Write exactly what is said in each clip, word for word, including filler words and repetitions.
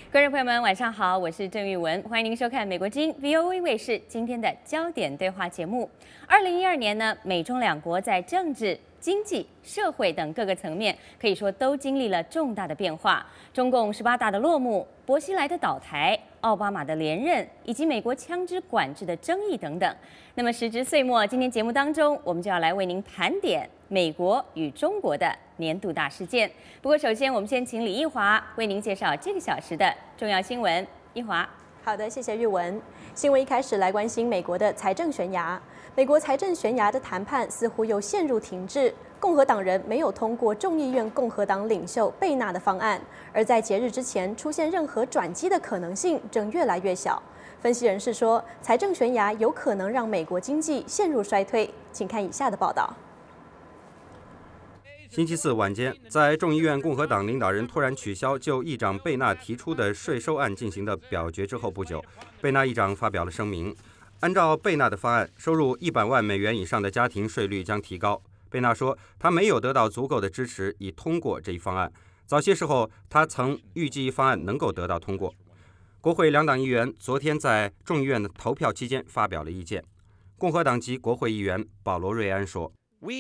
观众朋友们，晚上好，我是郑玉文，欢迎您收看美国之音 V O A 卫视今天的焦点对话节目。二零一二年呢，美中两国在政治、经济、社会等各个层面，可以说都经历了重大的变化。中共十八大的落幕，薄熙来的倒台，奥巴马的连任，以及美国枪支管制的争议等等。那么时值岁末，今天节目当中，我们就要来为您盘点美国与中国的年度大事件。不过，首先我们先请李义华为您介绍这个小时的重要新闻。义华， 好的，谢谢玉文。新闻一开始来关心美国的财政悬崖。美国财政悬崖的谈判似乎又陷入停滞，共和党人没有通过众议院共和党领袖贝纳的方案，而在节日之前出现任何转机的可能性正越来越小。分析人士说，财政悬崖有可能让美国经济陷入衰退。请看以下的报道。 星期四晚间，在众议院共和党领导人突然取消就议长贝纳提出的税收案进行的表决之后不久，贝纳议长发表了声明。按照贝纳的方案，收入一百万美元以上的家庭税率将提高。贝纳说，他没有得到足够的支持以通过这一方案。早些时候，他曾预计方案能够得到通过。国会两党议员昨天在众议院的投票期间发表了意见。共和党籍国会议员保罗·瑞安说：“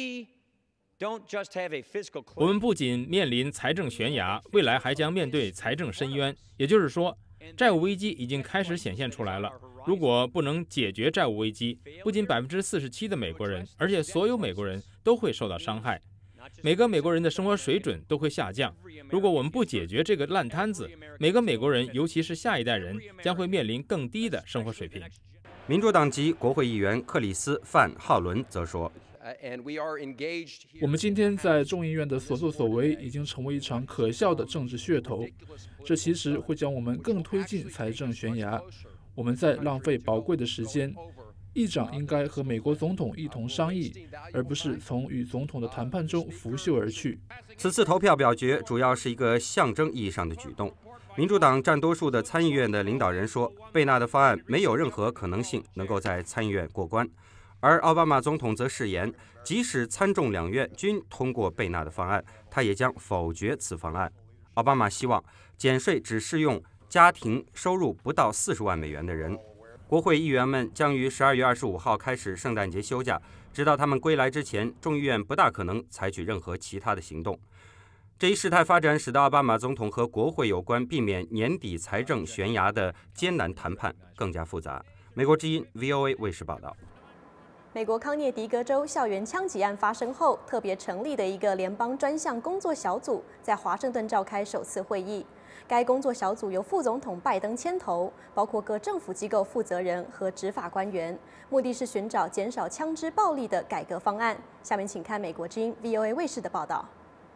我们不仅面临财政悬崖，未来还将面对财政深渊。也就是说，债务危机已经开始显现出来了。如果不能解决债务危机，不仅百分之四十七的美国人，而且所有美国人都会受到伤害。每个美国人的生活水准都会下降。如果我们不解决这个烂摊子，每个美国人，尤其是下一代人，将会面临更低的生活水平。” 民主党籍国会议员克里斯·范浩伦则说：“ 我们今天在众议院的所作所为已经成为一场可笑的政治噱头，这其实会将我们更推进财政悬崖。我们在浪费宝贵的时间。议长应该和美国总统一同商议，而不是从与总统的谈判中拂袖而去。” 此次投票表决主要是一个象征意义上的举动。民主党占多数的参议院的领导人说，贝纳的方案没有任何可能性能够在参议院过关，而奥巴马总统则誓言，即使参众两院均通过贝纳的方案，他也将否决此方案。奥巴马希望减税只适用家庭收入不到四十万美元的人。国会议员们将于十二月二十五号开始圣诞节休假，直到他们归来之前，众议院不大可能采取任何其他的行动。这一事态发展使得奥巴马总统和国会有关避免年底财政悬崖的艰难谈判更加复杂。美国之音 V O A 卫视报道。 美国康涅狄格州校园枪击案发生后，特别成立的一个联邦专项工作小组在华盛顿召开首次会议。该工作小组由副总统拜登牵头，包括各政府机构负责人和执法官员，目的是寻找减少枪支暴力的改革方案。下面请看美国之音 V O A 卫视的报道。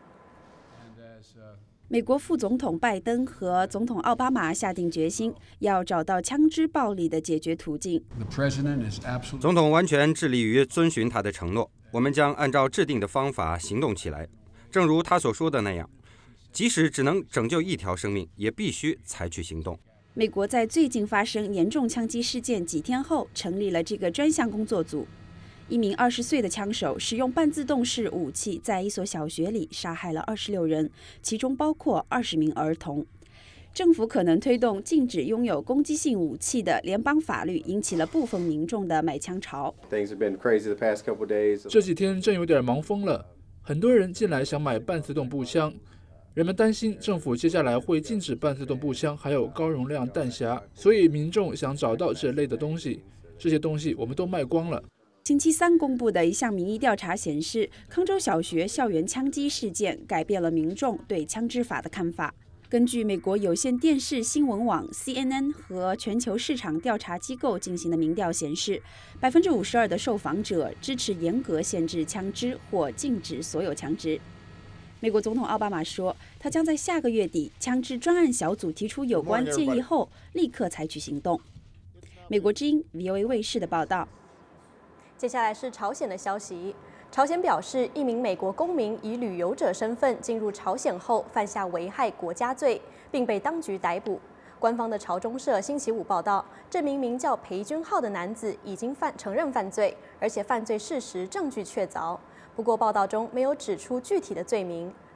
美国副总统拜登和总统奥巴马下定决心，要找到枪支暴力的解决途径。 总统完全致力于遵循他的承诺，我们将按照制定的方法行动起来。正如他所说的那样，即使只能拯救一条生命，也必须采取行动。 美国在最近发生严重枪击事件几天后，成立了这个专项工作组。一名二十岁的枪手使用半自动式武器，在一所小学里杀害了二十六人，其中包括二十名儿童。政府可能推动禁止拥有攻击性武器的联邦法律，引起了部分民众的买枪潮。 这几天真有点忙疯了，很多人进来想买半自动步枪。人们担心政府接下来会禁止半自动步枪，还有高容量弹匣，所以民众想找到这类的东西。这些东西我们都卖光了。 星期三公布的一项民意调查显示，康州小学校园枪击事件改变了民众对枪支法的看法。根据美国有线电视新闻网 C N N 和全球市场调查机构进行的民调显示，百分之五十二的受访者支持严格限制枪支或禁止所有枪支。美国总统奥巴马说，他将在下个月底枪支专案小组提出有关建议后，立刻采取行动。美国之音 V O A 卫视的报道。 接下来是朝鲜的消息。朝鲜表示，一名美国公民以旅游者身份进入朝鲜后，犯下危害国家罪，并被当局逮捕。官方的朝中社星期五报道，这名名叫裴君浩的男子已经犯承认犯罪，而且犯罪事实证据确凿。不过，报道中没有指出具体的罪名。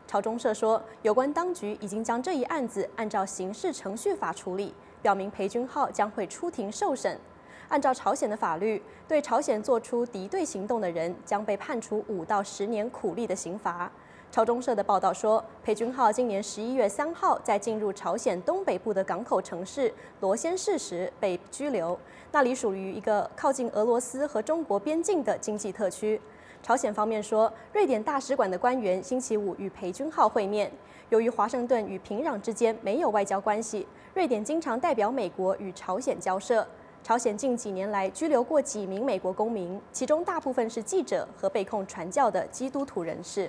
朝中社说，有关当局已经将这一案子按照刑事程序法处理，表明裴君浩将会出庭受审。按照朝鲜的法律，对朝鲜做出敌对行动的人将被判处五到十年苦力的刑罚。朝中社的报道说，裴君浩今年十一月三号在进入朝鲜东北部的港口城市罗先市时被拘留，那里属于一个靠近俄罗斯和中国边境的经济特区。朝鲜方面说，瑞典大使馆的官员星期五与裴君浩会面。由于华盛顿与平壤之间没有外交关系，瑞典经常代表美国与朝鲜交涉。朝鲜近几年来拘留过几名美国公民，其中大部分是记者和被控传教的基督徒人士。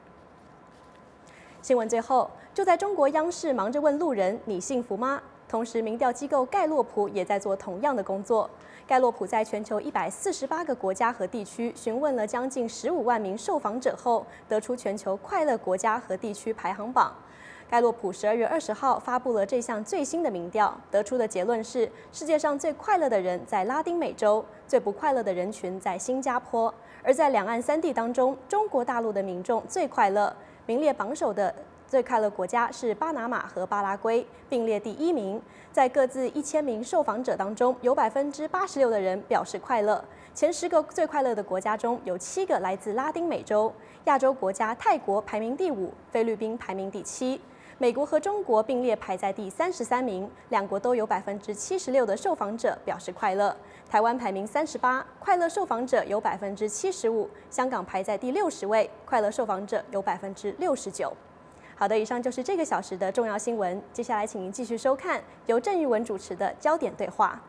新闻最后，就在中国央视忙着问路人你幸福吗？同时，民调机构盖洛普也在做同样的工作。盖洛普在全球一百四十八个国家和地区询问了将近十五万名受访者后，得出全球快乐国家和地区排行榜。盖洛普十二月二十号发布了这项最新的民调，得出的结论是，世界上最快乐的人在拉丁美洲，最不快乐的人群在新加坡。而在两岸三地当中，中国大陆的民众最快乐，名列榜首的最快乐国家是巴拿马和巴拉圭，并列第一名。在各自一千名受访者当中，有百分之八十六的人表示快乐。前十个最快乐的国家中有七个来自拉丁美洲，亚洲国家泰国排名第五，菲律宾排名第七。美国和中国并列排在第三十三名，两国都有百分之七十六的受访者表示快乐。台湾排名三十八，快乐受访者有百分之七十五。香港排在第六十位，快乐受访者有百分之六十九。好的，以上就是这个小时的重要新闻。接下来，请您继续收看由郑玉文主持的焦点对话。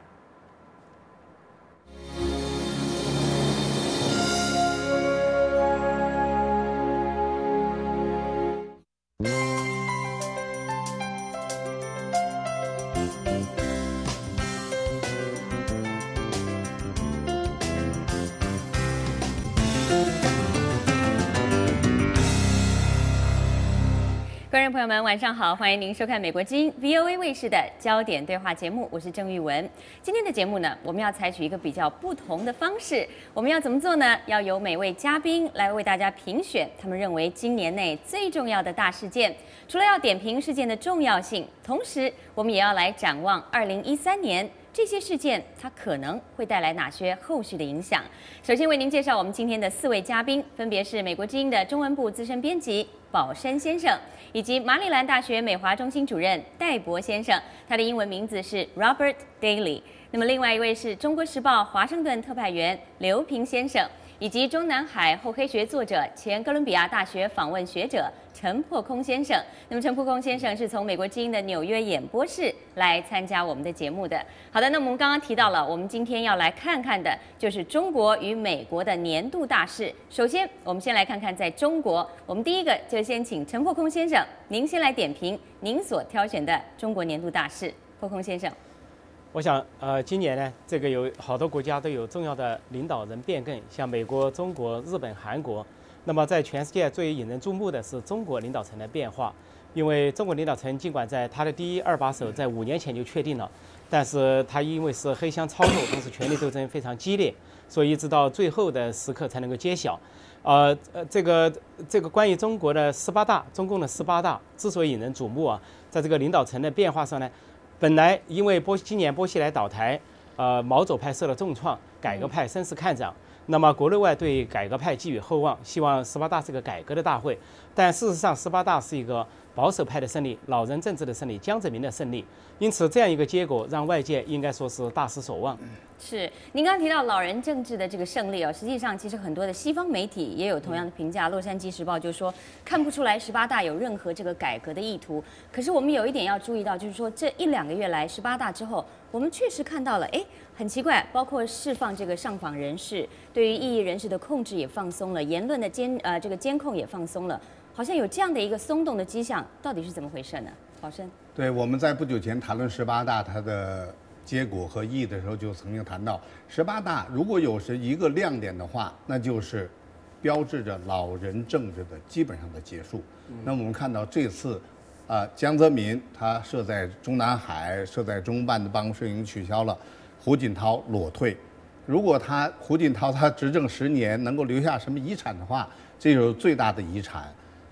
观众朋友们，晚上好，欢迎您收看美国之音 V O A 卫视的焦点对话节目，我是郑玉文。今天的节目呢，我们要采取一个比较不同的方式。我们要怎么做呢？要由每位嘉宾来为大家评选他们认为今年内最重要的大事件。除了要点评事件的重要性，同时我们也要来展望二零一三年。这些事件它可能会带来哪些后续的影响？首先为您介绍我们今天的四位嘉宾，分别是美国之音的中文部资深编辑宝山先生，以及马里兰大学美华中心主任戴博先生，他的英文名字是 Robert Daly。那么另外一位是中国时报华盛顿特派员刘平先生，以及中南海后黑学作者、前哥伦比亚大学访问学者陈破空先生。那么陈破空先生是从美国之音的纽约演播室来参加我们的节目的。好的，那么我们刚刚提到了，我们今天要来看看的就是中国与美国的年度大事。首先，我们先来看看在中国，我们第一个就先请陈破空先生，您先来点评您所挑选的中国年度大事。破空先生。 我想，呃，今年呢，这个有好多国家都有重要的领导人变更，像美国、中国、日本、韩国。那么，在全世界最引人注目的是中国领导层的变化，因为中国领导层尽管在他的第一二把手在五年前就确定了，但是他因为是黑箱操作，同时权力斗争非常激烈，所以一直到最后的时刻才能够揭晓。呃呃，这个这个关于中国的十八大，中共的十八大之所以引人瞩目啊，在这个领导层的变化上呢。本来因为波今年波西来倒台，呃，毛左派受了重创，改革派声势看涨。那么国内外对改革派寄予厚望，希望十八大是个改革的大会。但事实上，十八大是一个保守派的胜利，老人政治的胜利，江泽民的胜利。因此，这样一个结果让外界应该说是大失所望。 是，您刚刚提到老人政治的这个胜利哦，实际上其实很多的西方媒体也有同样的评价。洛杉矶时报就说看不出来十八大有任何这个改革的意图。可是我们有一点要注意到，就是说这一两个月来十八大之后，我们确实看到了，哎，很奇怪，包括释放这个上访人士，对于异议人士的控制也放松了，言论的监呃这个监控也放松了，好像有这样的一个松动的迹象，到底是怎么回事呢？宝生。 对，我们在不久前谈论十八大它的结果和意义的时候，就曾经谈到，十八大如果有是一个亮点的话，那就是标志着老人政治的基本上的结束。嗯、那我们看到这次，啊、呃，江泽民他设在中南海、设在中办的办公室已经取消了，胡锦涛裸退。如果他胡锦涛他执政十年能够留下什么遗产的话，这就是最大的遗产。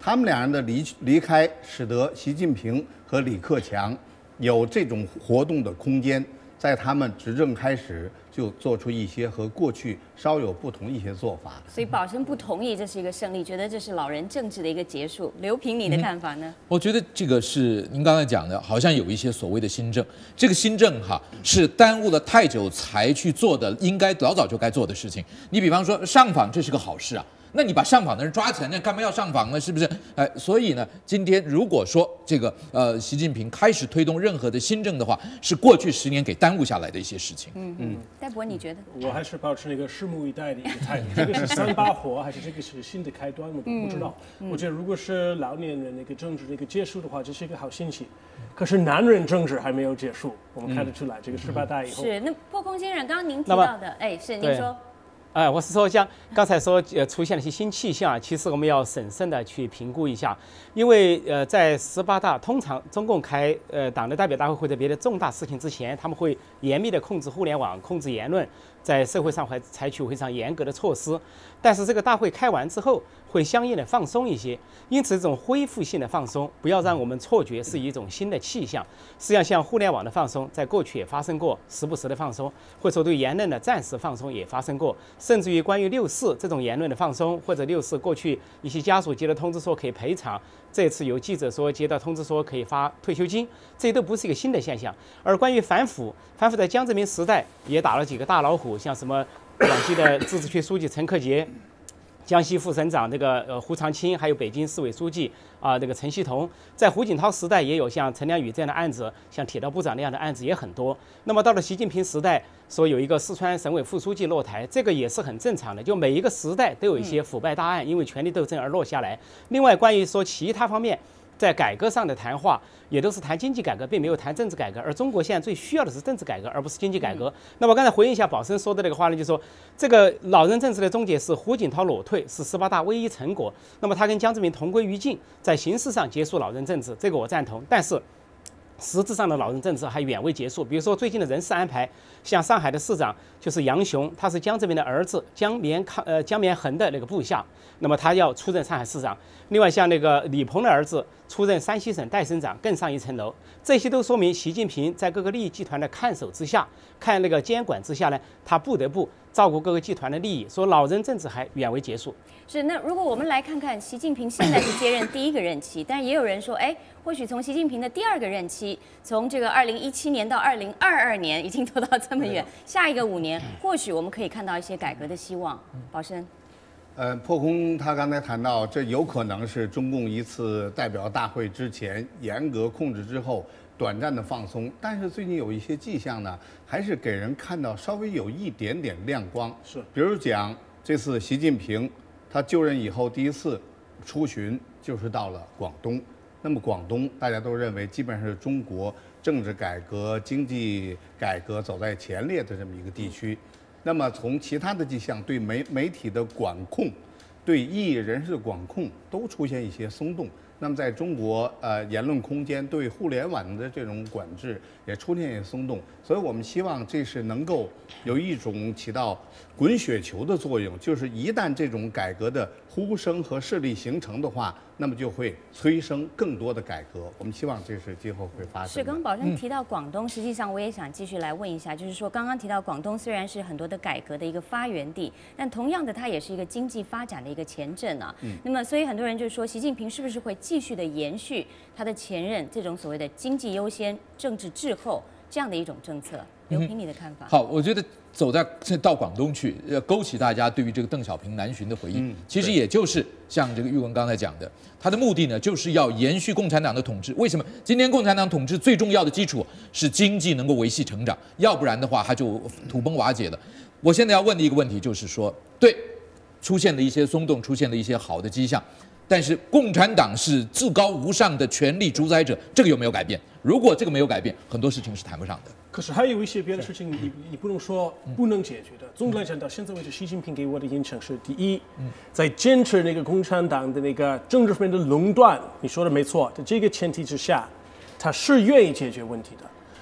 他们两人的离离开，使得习近平和李克强有这种活动的空间，在他们执政开始就做出一些和过去稍有不同一些做法。 所以宝生不同意这是一个胜利，觉得这是老人政治的一个结束。刘平，你的看法呢？ 嗯、我觉得这个是您刚才讲的，好像有一些所谓的新政，这个新政哈是耽误了太久才去做的，应该老早就该做的事情。你比方说上访，这是个好事啊。那你把上访的人抓起来，那干嘛要上访呢？是不是？哎，所以呢，今天如果说这个呃，习近平开始推动任何的新政的话，是过去十年给耽误下来的一些事情。 嗯嗯，戴博，你觉得？ 我还是保持那个拭目以待的一个态度。这个是三把火，还是这个是新的开端，我都不知道。嗯嗯、我觉得如果是老年人那个政治那个结束的话，这是一个好信息。可是男人政治还没有结束，我们看得出来，嗯、这个十八大以后。 是那破空先生，刚刚您提到的，哎，是您说。 哎，我是说，像刚才说，呃，出现了一些新气象，其实我们要审慎的去评估一下，因为呃，在十八大通常中共开呃党的代表大会或者别的重大事情之前，他们会严密的控制互联网、控制言论，在社会上会采取非常严格的措施。但是这个大会开完之后，会相应的放松一些，因此这种恢复性的放松，不要让我们错觉是一种新的气象。实际上，像互联网的放松，在过去也发生过，时不时的放松，或者说对言论的暂时放松也发生过。甚至于关于六四这种言论的放松，或者六四过去一些家属接到通知说可以赔偿，这次有记者说接到通知说可以发退休金，这都不是一个新的现象。而关于反腐，反腐在江泽民时代也打了几个大老虎，像什么广西的自治区书记陈克杰。江西副省长这个呃胡长清，还有北京市委书记啊、呃、这个陈锡同，在胡锦涛时代也有像陈良宇这样的案子，像铁道部长那样的案子也很多。那么到了习近平时代，说有一个四川省委副书记落台，这个也是很正常的。就每一个时代都有一些腐败大案，因为权力斗争而落下来。另外，关于说其他方面，在改革上的谈话，也都是谈经济改革，并没有谈政治改革。而中国现在最需要的是政治改革，而不是经济改革。嗯、那么刚才回应一下宝生说的那个话呢，就是说这个老人政治的终结是胡锦涛裸退，是十八大唯一成果。那么他跟江泽民同归于尽，在形式上结束老人政治，这个我赞同。但是实质上的老人政治还远未结束。比如说最近的人事安排，像上海的市长就是杨雄，他是江泽民的儿子江绵康呃江绵恒的那个部下，那么他要出任上海市长。另外像那个李鹏的儿子出任山西省代省长，更上一层楼。这些都说明习近平在各个利益集团的看守之下，看那个监管之下呢，他不得不照顾各个集团的利益，说老人政治还远未结束。 是，那如果我们来看看习近平现在是接任第一个任期，但也有人说，哎，或许从习近平的第二个任期，从这个二零一七年到二零二二年，已经拖到这么远，下一个五年，或许我们可以看到一些改革的希望。宝生， 呃，破空他刚才谈到，这有可能是中共一次代表大会之前严格控制之后短暂的放松，但是最近有一些迹象呢，还是给人看到稍微有一点点亮光。 是， 比如讲这次习近平他就任以后第一次出巡就是到了广东，那么广东大家都认为基本上是中国政治改革、经济改革走在前列的这么一个地区。那么从其他的迹象，对媒媒体的管控、对异议人士的管控都出现一些松动。那么在中国，呃，言论空间对互联网的这种管制也出现一些松动。所以我们希望这是能够有一种起到滚雪球的作用，就是一旦这种改革的呼声和势力形成的话，那么就会催生更多的改革。我们希望这是今后会发生。 是，刚宝生提到广东，实际上我也想继续来问一下，就是说刚刚提到广东虽然是很多的改革的一个发源地，但同样的它也是一个经济发展的一个前镇啊。嗯。那么所以很多人就说，习近平是不是会继续的延续他的前任这种所谓的经济优先、政治滞后这样的一种政策？刘平，你的看法？ 好，我觉得走在到广东去，呃，勾起大家对于这个邓小平南巡的回忆。嗯、其实也就是像这个玉文刚才讲的，他的目的呢，就是要延续共产党的统治。为什么？今天共产党统治最重要的基础是经济能够维系成长，要不然的话，它就土崩瓦解了。我现在要问的一个问题就是说，对，出现了一些松动，出现了一些好的迹象。但是共产党是至高无上的权力主宰者，这个有没有改变？如果这个没有改变，很多事情是谈不上的。 可是还有一些别的事情你，你你不能说不能解决的。总的来讲，到现在为止，习近平给我的印象是：第一，在坚持那个共产党的那个政治方面的垄断，你说的没错，在这个前提之下，他是愿意解决问题的。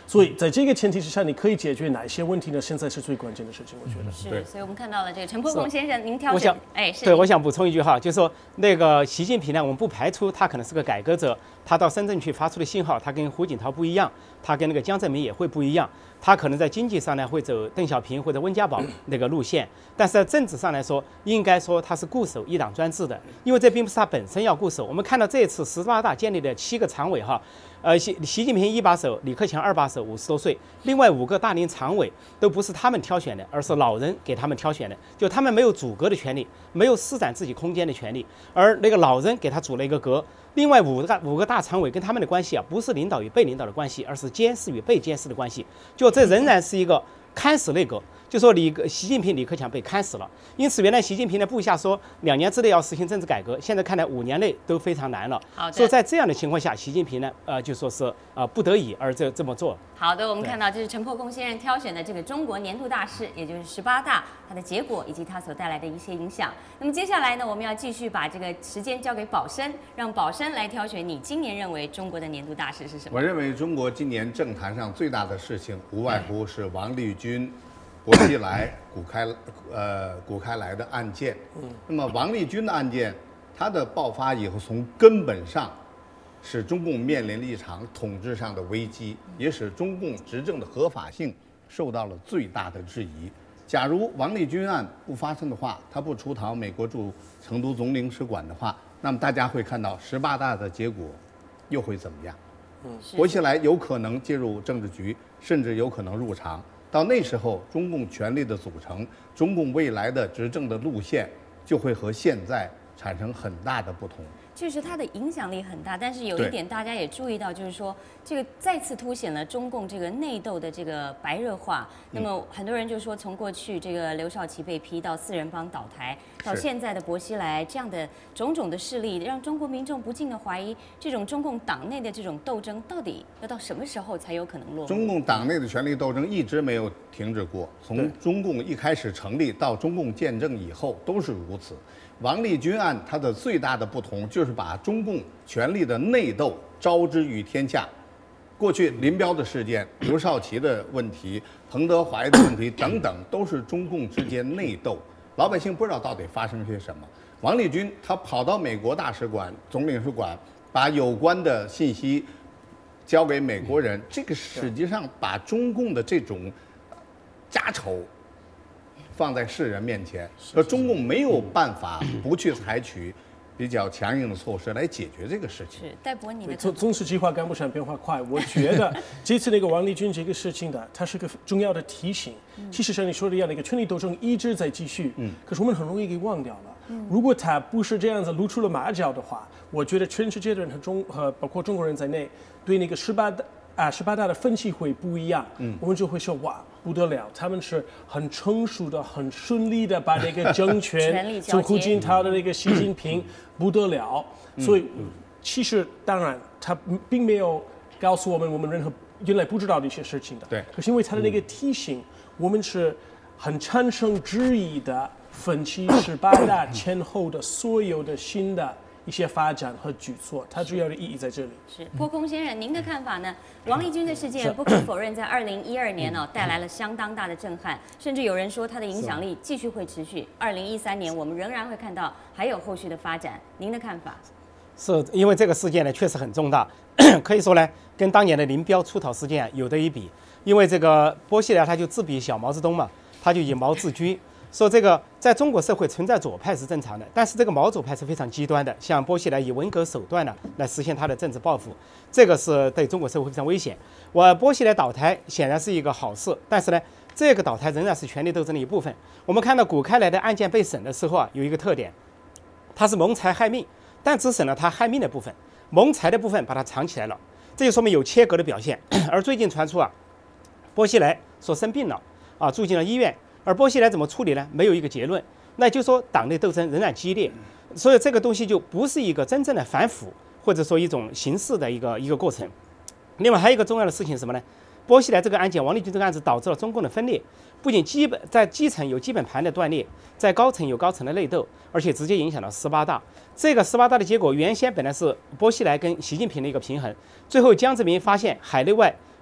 所以在这个前提之下，你可以解决哪些问题呢？现在是最关键的事情，我觉得。 是，所以我们看到了这个陈破公先生，您挑选，哎，是。 对，我想补充一句哈，就是说那个习近平呢，我们不排除他可能是个改革者，他到深圳去发出的信号，他跟胡锦涛不一样，他跟那个江泽民也会不一样。他可能在经济上呢会走邓小平或者温家宝那个路线，但是在政治上来说，应该说他是固守一党专制的，因为这并不是他本身要固守。我们看到这次十八大建立的七个常委哈，呃，习习近平一把手，李克强二把手，五十多岁，另外五个大龄常委都不是他们挑选的，而是老人给他们挑选的，就他们没有组阁的权利，没有施展自己空间的权利，而那个老人给他组了一个阁。另外五个五个大常委跟他们的关系啊，不是领导与被领导的关系，而是监视与被监视的关系。就这仍然是一个看死内阁。就说李习近平、李克强被看死了，因此原来习近平的部下说两年之内要实行政治改革，现在看来五年内都非常难了。 好的。 所以在这样的情况下，习近平呢，呃，就说是呃不得已而这这么做。 好的，我们看到这是陈破空先生挑选的这个中国年度大事，也就是十八大，它的结果以及它所带来的一些影响。那么接下来呢，我们要继续把这个时间交给宝生，让宝生来挑选你今年认为中国的年度大事是什么？ 我认为中国今年政坛上最大的事情，无外乎是王立军、薄熙来、谷开呃谷开来的案件。嗯，那么王立军的案件，它的爆发以后，从根本上使中共面临了一场统治上的危机，也使中共执政的合法性受到了最大的质疑。假如王立军案不发生的话，他不出逃美国驻成都总领事馆的话，那么大家会看到十八大的结果又会怎么样？嗯，薄熙来有可能介入政治局，甚至有可能入常。到那时候，中共权力的组成，中共未来的执政的路线，就会和现在产生很大的不同。 确实，它的影响力很大，但是有一点大家也注意到，就是说这个再次凸显了中共这个内斗的这个白热化。那么很多人就说，从过去这个刘少奇被批到四人帮倒台，到现在的薄熙来这样的种种的事例，让中国民众不禁的怀疑，这种中共党内的这种斗争到底要到什么时候才有可能落幕？ 中共党内的权力斗争一直没有停止过，从中共一开始成立到中共建政以后都是如此。王立军案它的最大的不同就是把中共权力的内斗招之于天下。过去林彪的事件、刘少奇的问题、彭德怀的问题等等，都是中共之间内斗，老百姓不知道到底发生些什么。王立军他跑到美国大使馆、总领事馆，把有关的信息交给美国人，这个实际上把中共的这种家丑放在世人面前，而中共没有办法不去采取比较强硬的措施来解决这个事情。 是戴博，你的总总是计划赶不上变化快。我觉得这次那个王立军这个事情的，它是个重要的提醒。其实像你说的一样，那个权力斗争一直在继续，嗯，可是我们很容易给忘掉了。如果他不是这样子露出了马脚的话，我觉得全世界的人和中和包括中国人在内，对那个十八大啊十八大的分析会不一样。嗯，我们就会说哇。不得了，他们是很成熟的、很顺利的把那个政权从胡锦涛的那个习近平不得了，所以其实当然他并没有告诉我们我们任何原来不知道的一些事情的。 对， 可是因为他的那个提醒，我们是很产生质疑的，分析十八大前后的所有的新的一些发展和举措，它主要的意义在这里。 是破空先生，您的看法呢？王立军的事件不可否认，在二零一二年呢、哦、带来了相当大的震撼，甚至有人说它的影响力继续会持续。二零一三年我们仍然会看到还有后续的发展，您的看法？ 是因为这个事件呢确实很重大，可以说呢跟当年的林彪出逃事件有得一比。因为这个薄熙来他就自比小毛泽东嘛，他就以毛治军。说这个在中国社会存在左派是正常的，但是这个毛左派是非常极端的，像薄熙来以文革手段呢来实现他的政治抱负，这个是对中国社会非常危险。我薄熙来倒台显然是一个好事，但是呢，这个倒台仍然是权力斗争的一部分。我们看到谷开来的案件被审的时候啊，有一个特点，他是谋财害命，但只审了他害命的部分，谋财的部分把它藏起来了，这就说明有切割的表现。而最近传出啊，薄熙来说生病了啊，住进了医院。而薄熙来怎么处理呢？没有一个结论，那就说党内斗争仍然激烈，所以这个东西就不是一个真正的反腐，或者说一种形式的一个一个过程。另外还有一个重要的事情是什么呢？薄熙来这个案件，王立军这个案子导致了中共的分裂，不仅基本在基层有基本盘的断裂，在高层有高层的内斗，而且直接影响到十八大。这个十八大的结果，原先本来是薄熙来跟习近平的一个平衡，最后江泽民发现海内外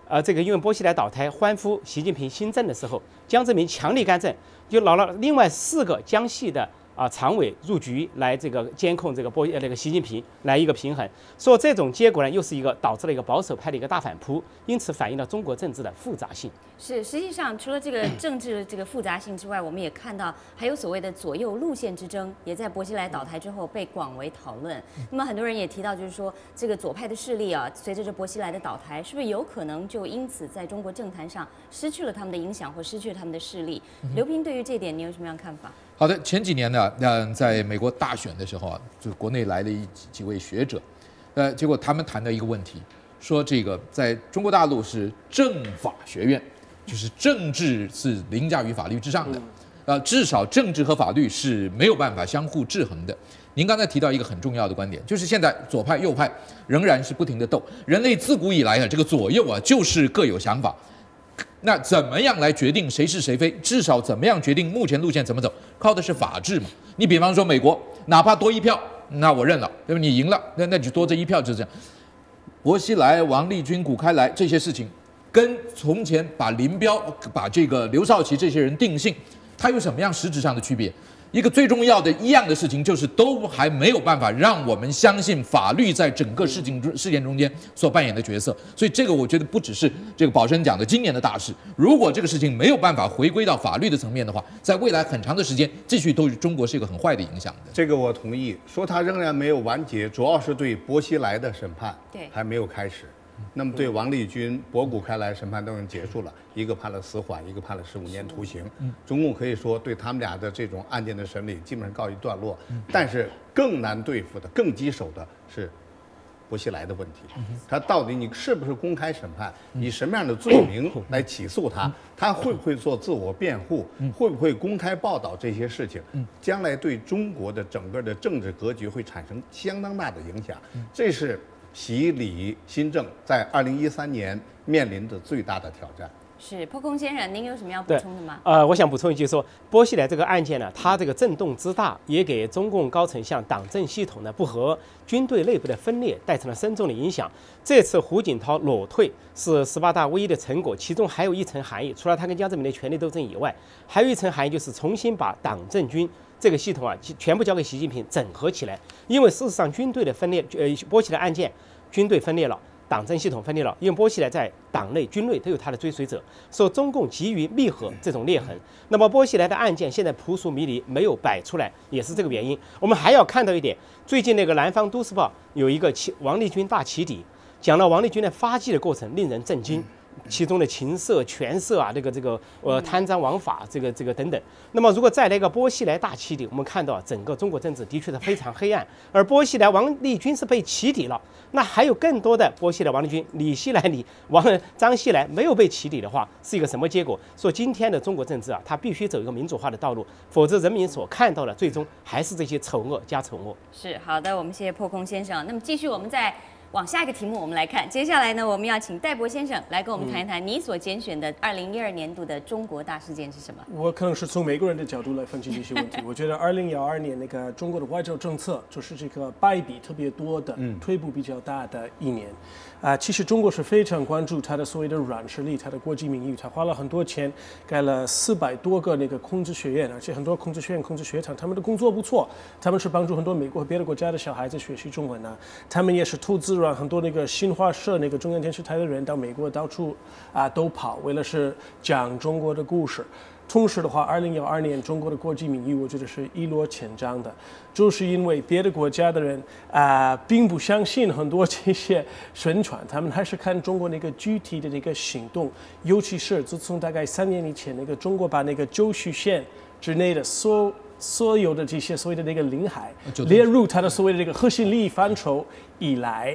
呃，这个因为波西莱倒台欢呼习近平新政的时候，江泽民强力干政，就找了另外四个江系的啊常委入局来这个监控这个波呃那个习近平，来一个平衡。说这种结果呢，又是一个导致了一个保守派的一个大反扑，因此反映了中国政治的复杂性。 是，实际上除了这个政治这个复杂性之外，我们也看到还有所谓的左右路线之争，也在薄熙来倒台之后被广为讨论。那么很多人也提到，就是说这个左派的势力啊，随着这薄熙来的倒台，是不是有可能就因此在中国政坛上失去了他们的影响，或失去了他们的势力？刘平对于这点，你有什么样的看法？ 好的，前几年呢，嗯，在美国大选的时候啊，就国内来了一几几位学者，呃，结果他们谈到一个问题，说这个在中国大陆是政法学院，就是政治是凌驾于法律之上的，呃，至少政治和法律是没有办法相互制衡的。您刚才提到一个很重要的观点，就是现在左派右派仍然是不停的斗，人类自古以来啊，这个左右啊就是各有想法。那怎么样来决定谁是谁非？至少怎么样决定目前路线怎么走？靠的是法治嘛。你比方说美国，哪怕多一票，那我认了，对吧？你赢了，那那就多这一票，就这样。薄熙来、王立军、谷开来这些事情，跟从前把林彪、把这个刘少奇这些人定性，它有什么样实质上的区别？一个最重要的一样的事情，就是都还没有办法让我们相信法律在整个事情事件中间所扮演的角色。所以这个我觉得不只是这个宝生讲的今年的大事，如果这个事情没有办法回归到法律的层面的话，在未来很长的时间继续对中国是一个很坏的影响的。 这个我同意，说它仍然没有完结，主要是对薄熙来的审判对还没有开始。那么对王立军、博古开来审判都已经结束了，一个判了死缓，一个判了十五年徒刑。中共可以说对他们俩的这种案件的审理基本上告一段落。但是更难对付的、更棘手的是薄熙来的问题，他到底你是不是公开审判，以什么样的罪名来起诉他，他会不会做自我辩护，会不会公开报道这些事情，将来对中国的整个的政治格局会产生相当大的影响。这是习李新政在二零一三年面临的最大的挑战。 是破空先生，您有什么要补充的吗？ 呃，我想补充一句说，薄熙来这个案件呢，它这个震动之大，也给中共高层向党政系统的不和、军队内部的分裂带成了深重的影响。这次胡锦涛裸退是十八大唯一的成果，其中还有一层含义，除了他跟江泽民的权力斗争以外，还有一层含义就是重新把党政军这个系统啊，全部交给习近平整合起来。因为事实上，军队的分裂，呃，薄熙来案件，军队分裂了。党政系统分裂了，因为薄熙来在党内、军内都有他的追随者，所以中共急于弥合这种裂痕。那么薄熙来的案件现在扑朔迷离，没有摆出来，也是这个原因。我们还要看到一点，最近那个《南方都市报》有一个王立军大起底，讲了王立军的发迹的过程，令人震惊。其中的情色、权色啊，这个这个呃贪赃枉法，这个这个等等。那么如果再来一个薄熙来大起底，我们看到整个中国政治的确是非常黑暗。而薄熙来、王立军是被起底了，那还有更多的薄熙来、王立军、李熙来、李王张熙来没有被起底的话，是一个什么结果？说今天的中国政治啊，它必须走一个民主化的道路，否则人民所看到的最终还是这些丑恶加丑恶。 是好的，我们谢谢破空先生。那么继续，我们再往下一个题目我们来看，接下来呢，我们要请戴博先生来跟我们谈一谈你所拣选的二零一二年度的中国大事件是什么？ 我可能是从美国人的角度来分析这些问题。我觉得二零一二年那个中国的外交政策就是这个败笔特别多的、退步比较大的一年。啊、呃，其实中国是非常关注它的所谓的软实力，它的国际名誉，它花了很多钱盖了四百多个那个孔子学院，而且很多孔子学院、孔子学堂，他们的工作不错，他们是帮助很多美国和别的国家的小孩子学习中文啊，他们也是投资让很多那个新华社、那个中央电视台的人到美国到处啊都跑，为了是讲中国的故事。同时的话，二零一二年中国的国际名誉，我觉得是一落千丈的，就是因为别的国家的人啊、呃，并不相信很多这些宣传，他们还是看中国那个具体的那个行动，尤其是自从大概三年以前，那个中国把那个九曲线之内的所所有的这些所谓的那个领海列入它的所谓的这个核心利益范畴以来。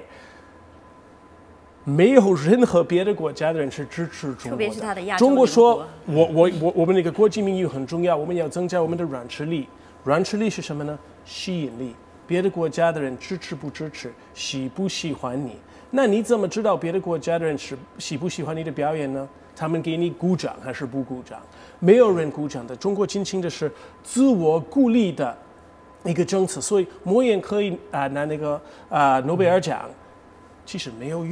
没有任何别的国家的人是支持中国的， 特别是他的亚洲中国说，我我我我们那个国际名誉很重要，我们要增加我们的软实力。软实力是什么呢？吸引力。别的国家的人支持不支持，喜不喜欢你？那你怎么知道别的国家的人是喜不喜欢你的表演呢？他们给你鼓掌还是不鼓掌？没有人鼓掌的。中国进行的是自我鼓励的一个政策，所以莫言可以啊、呃、拿那个啊、呃、诺贝尔奖，其实没有用。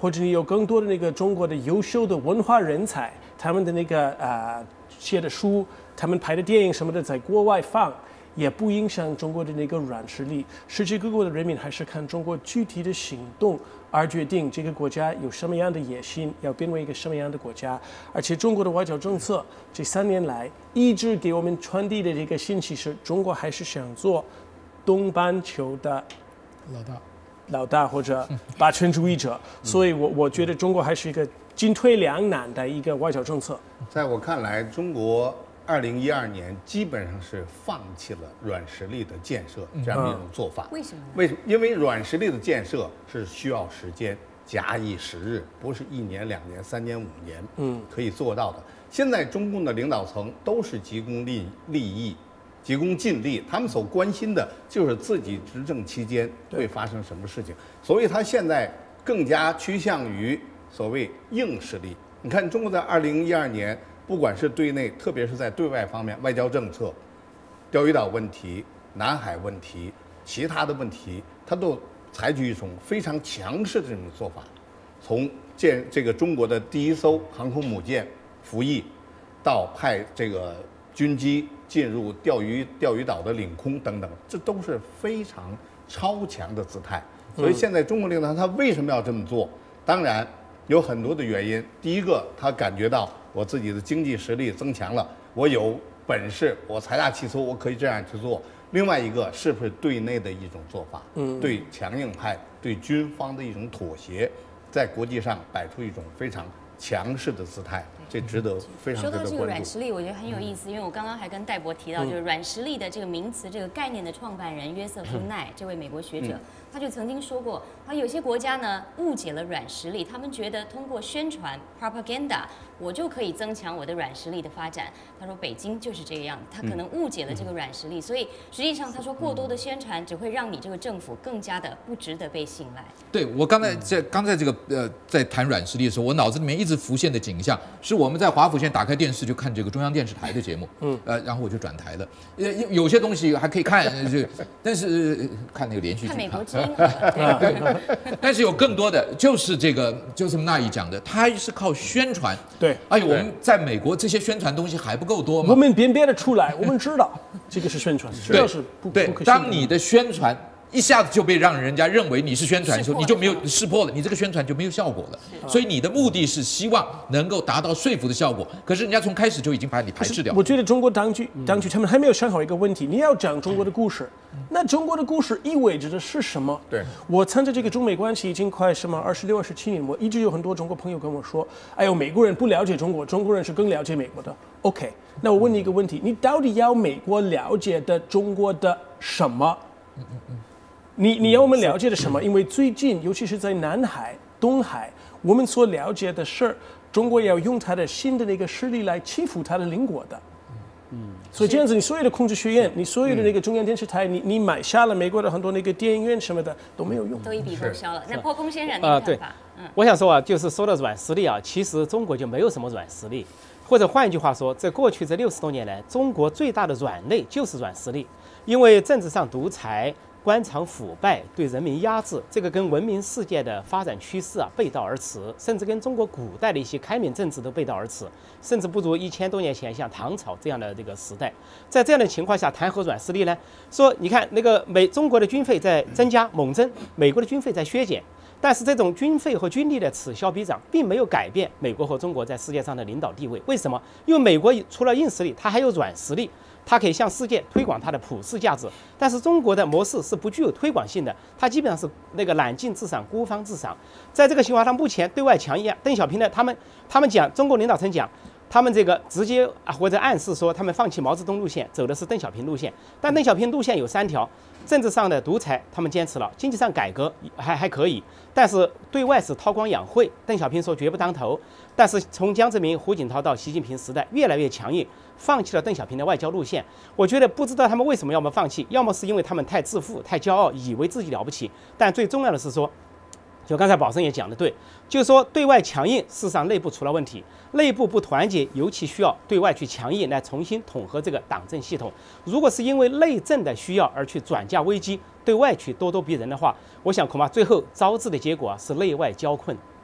或者你有更多的那个中国的优秀的文化人才，他们的那个呃写的书，他们拍的电影什么的，在国外放，也不影响中国的那个软实力。世界各国的人民还是看中国具体的行动而决定这个国家有什么样的野心，要变为一个什么样的国家。而且中国的外交政策这三年来一直给我们传递的这个信息是，中国还是想做东半球的老大。 老大或者霸权主义者，所以我我觉得中国还是一个进退两难的一个外交政策。 在我看来，中国二零一二年基本上是放弃了软实力的建设这样的一种做法。 为什么？ 为什么？因为软实力的建设是需要时间，假以时日，不是一年、两年、三年、五年，嗯，可以做到的。现在中共的领导层都是急功利利益。急功近利，他们所关心的就是自己执政期间会发生什么事情，所以他现在更加趋向于所谓硬实力。你看，中国在二零一二年，不管是对内，特别是在对外方面，外交政策、钓鱼岛问题、南海问题、其他的问题，他都采取一种非常强势的这种做法。从建这个中国的第一艘航空母舰服役，到派这个军机进入钓鱼钓鱼岛的领空等等，这都是非常超强的姿态。所以现在中国领导人他为什么要这么做？当然有很多的原因。第一个，他感觉到我自己的经济实力增强了，我有本事，我财大气粗，我可以这样去做。另外一个，是不是对内的一种做法？嗯，对强硬派、对军方的一种妥协，在国际上摆出一种非常强势的姿态。这值得非常值得关注。 说到这个软实力，我觉得很有意思，因为我刚刚还跟戴博提到，就是软实力的这个名词、这个概念的创办人约瑟夫奈这位美国学者，他就曾经说过，他有些国家呢误解了软实力，他们觉得通过宣传 propaganda， 我就可以增强我的软实力的发展。他说北京就是这个样子，他可能误解了这个软实力，所以实际上他说过多的宣传只会让你这个政府更加的不值得被信赖。 对，我刚才在刚才这个呃在谈软实力的时候，我脑子里面一直浮现的景象是我们在华府县打开电视就看这个中央电视台的节目，嗯，呃，然后我就转台了。呃，有些东西还可以看，就但是看那个连续剧， 看美国之音， 但是有更多的就是这个，就是那一讲的，它是靠宣传。 对， 哎呦，我们在美国这些宣传东西还不够多吗？ 我们辨别的出来，我们知道这个是宣传，知道是不对。 不可信的。 当你的宣传一下子就被让人家认为你是宣传的时候，你就没有识破了，你这个宣传就没有效果了。所以你的目的是希望能够达到说服的效果，可是人家从开始就已经把你排斥掉了。 我觉得中国当局当局他们还没有想好一个问题，你要讲中国的故事，那中国的故事意味着的是什么？ 对， 我参加这个中美关系已经快什么二十六、二十七年，我一直有很多中国朋友跟我说，哎呦，美国人不了解中国，中国人是更了解美国的。OK， 那我问你一个问题，你到底要美国了解的中国的什么？嗯嗯嗯。你你要我们了解的什么？因为最近，尤其是在南海、东海，我们所了解的是，中国要用它的新的那个势力来欺负它的邻国的。嗯，所以这样子，你所有的控制学院，你所有的那个中央电视台，你你买下了美国的很多那个电影院什么的都没有用， 都一笔勾销了。那破空先生，您啊， 看法？ 嗯，我想说啊，就是说到软实力啊，其实中国就没有什么软实力，或者换一句话说，在过去这六十多年来，中国最大的软肋就是软实力，因为政治上独裁。官场腐败，对人民压制，这个跟文明世界的发展趋势啊背道而驰，甚至跟中国古代的一些开明政治都背道而驰，甚至不如一千多年前像唐朝这样的这个时代。在这样的情况下，谈何软实力呢？说你看那个美中国的军费在增加猛增，美国的军费在削减，但是这种军费和军力的此消彼长，并没有改变美国和中国在世界上的领导地位。为什么？因为美国除了硬实力，它还有软实力。它可以向世界推广它的普世价值，但是中国的模式是不具有推广性的，它基本上是那个揽境至上、孤芳自赏。在这个情况下，目前对外强硬，邓小平呢，他们他们讲，中国领导层讲，他们这个直接啊或者暗示说，他们放弃毛泽东路线，走的是邓小平路线。但邓小平路线有三条：政治上的独裁，他们坚持了；经济上改革还还可以，但是对外是韬光养晦。邓小平说绝不当头，但是从江泽民、胡锦涛到习近平时代，越来越强硬。放弃了邓小平的外交路线，我觉得不知道他们为什么要么放弃，要么是因为他们太自负、太骄傲，以为自己了不起。但最重要的是说，就刚才宝生也讲的对，就是说对外强硬，事实上内部出了问题，内部不团结，尤其需要对外去强硬来重新统合这个党政系统。如果是因为内政的需要而去转嫁危机，对外去咄咄逼人的话，我想恐怕最后招致的结果啊是内外交困。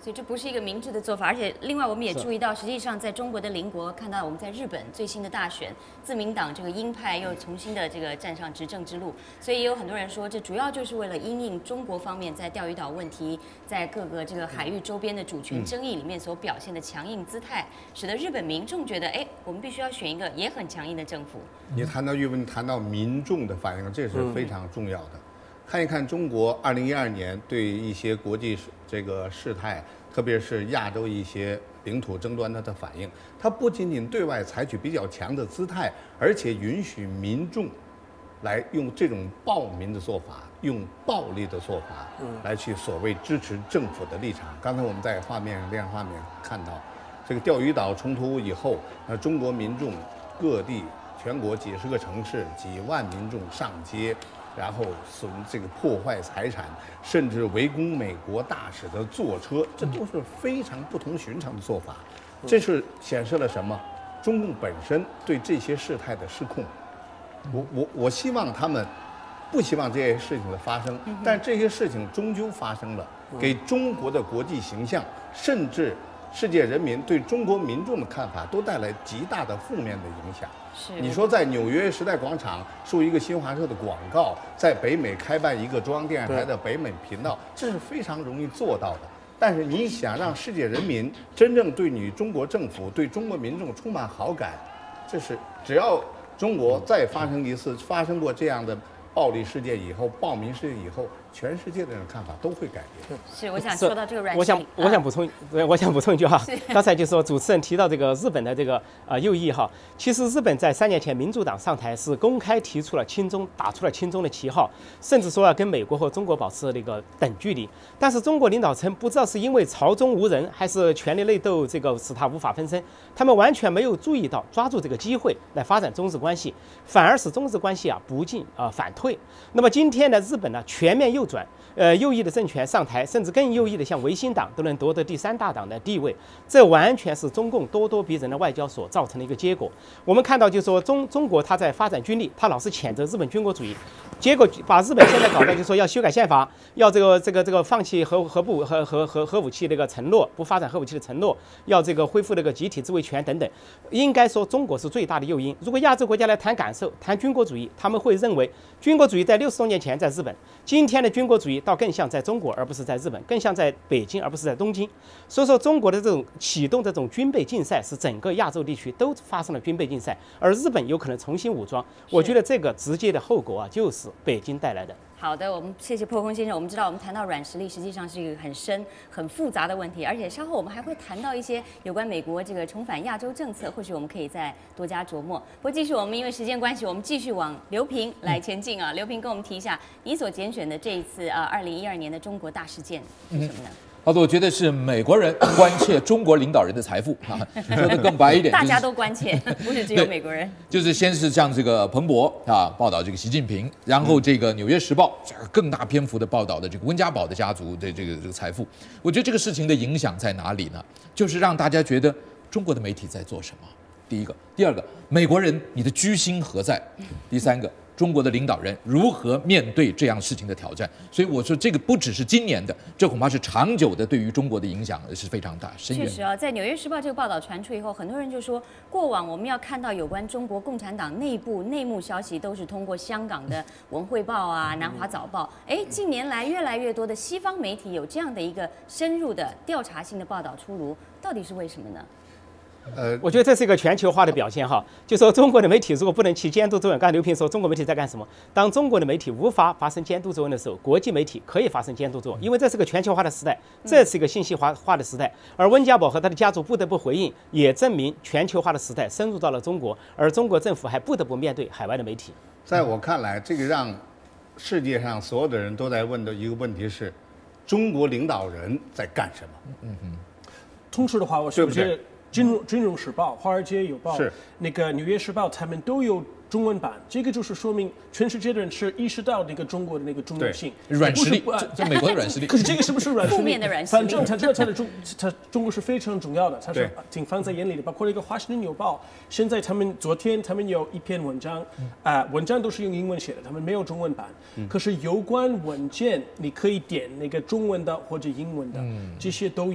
所以这不是一个明智的做法，而且另外我们也注意到，实际上在中国的邻国，看到我们在日本最新的大选，自民党这个鹰派又重新的这个站上执政之路，所以也有很多人说，这主要就是为了因应中国方面在钓鱼岛问题，在各个这个海域周边的主权争议里面所表现的强硬姿态，使得日本民众觉得，哎，我们必须要选一个也很强硬的政府。 你谈到玉文，谈到民众的反应，这是非常重要的。看一看中国二零一二年对一些国际这个事态，特别是亚洲一些领土争端它的反应，它不仅仅对外采取比较强的姿态，而且允许民众来用这种暴民的做法，用暴力的做法来去所谓支持政府的立场。刚才我们在画面电视画面看到，这个钓鱼岛冲突以后，那中国民众各地全国几十个城市几万民众上街。然后损这个破坏财产，甚至围攻美国大使的坐车，这都是非常不同寻常的做法。这是显示了什么？中共本身对这些事态的失控。我我我希望他们不希望这些事情的发生，但这些事情终究发生了，给中国的国际形象，甚至世界人民对中国民众的看法，都带来极大的负面的影响。你说在纽约时代广场树一个新华社的广告，在北美开办一个中央电视台的北美频道，这是非常容易做到的。但是你想让世界人民真正对你中国政府、对中国民众充满好感，这是只要中国再发生一次发生过这样的暴力事件以后，暴民事件以后，全世界的人看法都会改变。 是，我想说到这个软， 我想我想补充，我想补充一句哈，刚才就说主持人提到这个日本的这个呃右翼哈，其实日本在三年前民主党上台是公开提出了亲中，打出了亲中的旗号，甚至说要跟美国和中国保持那个等距离。但是中国领导层不知道是因为朝中无人，还是权力内斗这个使他无法分身，他们完全没有注意到抓住这个机会来发展中日关系，反而使中日关系啊不进啊反退。那么今天呢，日本呢全面右转，呃，右翼的政权上台，甚至更右翼的像维新党都能夺得第三大党的地位，这完全是中共咄咄逼人的外交所造成的一个结果。我们看到，就是说中中国它在发展军力，它老是谴责日本军国主义，结果把日本现在搞到就是说要修改宪法，要这个这个这个放弃核核不核核核核武器那个承诺，不发展核武器的承诺，要这个恢复那个集体自卫权等等。应该说，中国是最大的诱因。如果亚洲国家来谈感受、谈军国主义，他们会认为军国主义在六十多年前在日本，今天的军国主义倒更像在中国，而不是在日本，更像在北京，而不是在东京。所以说，中国的这种启动这种军备竞赛，是整个亚洲地区都发生了军备竞赛，而日本有可能重新武装。我觉得这个直接的后果啊，就是北京带来的。 好的，我们谢谢破空先生。我们知道，我们谈到软实力，实际上是一个很深、很复杂的问题，而且稍后我们还会谈到一些有关美国这个重返亚洲政策，或许我们可以再多加琢磨。不过，继续我们因为时间关系，我们继续往刘平来前进啊。刘平跟我们提一下，你所拣选的这一次啊，二零一二年的中国大事件是什么呢？ 好的，我觉得是美国人关切中国领导人的财富啊，说的更白一点， 大家都关切，不是只有美国人。 就是先是像这个彭博啊报道这个习近平，然后这个《纽约时报》更大篇幅的报道的这个温家宝的家族的这个这个财富。我觉得这个事情的影响在哪里呢？就是让大家觉得中国的媒体在做什么。第一个，第二个，美国人你的居心何在？第三个，中国的领导人如何面对这样事情的挑战？所以我说，这个不只是今年的，这恐怕是长久的，对于中国的影响是非常大、深远。 确实啊，在《纽约时报》这个报道传出以后，很多人就说，过往我们要看到有关中国共产党内部内幕消息，都是通过香港的《文汇报》啊、《南华早报》。哎，近年来越来越多的西方媒体有这样的一个深入的调查性的报道出炉，到底是为什么呢？ 呃，我觉得这是一个全球化的表现哈。就说中国的媒体如果不能起监督作用，刚才刘平说中国媒体在干什么？当中国的媒体无法发生监督作用的时候，国际媒体可以发生监督作用，因为这是个全球化的时代，这是一个信息化化的时代。而温家宝和他的家族不得不回应，也证明全球化的时代深入到了中国，而中国政府还不得不面对海外的媒体。 在我看来，这个让世界上所有的人都在问的一个问题是：中国领导人在干什么？ 嗯嗯。同时的话，我是觉得。金融金融时报、华尔街邮报、那个纽约时报，他们都有中文版。这个就是说明全世界的人是意识到那个中国的那个重要性。 软实力，这美国的软实力。 可是这个是不是软实力？ 负面的软实力。反正他知道他的中，他中国是非常重要的，他是挺放在眼里的。包括那个华盛顿邮报，现在他们昨天他们有一篇文章，啊、呃，文章都是用英文写的，他们没有中文版。嗯、可是有关文件，你可以点那个中文的或者英文的，嗯、这些都有。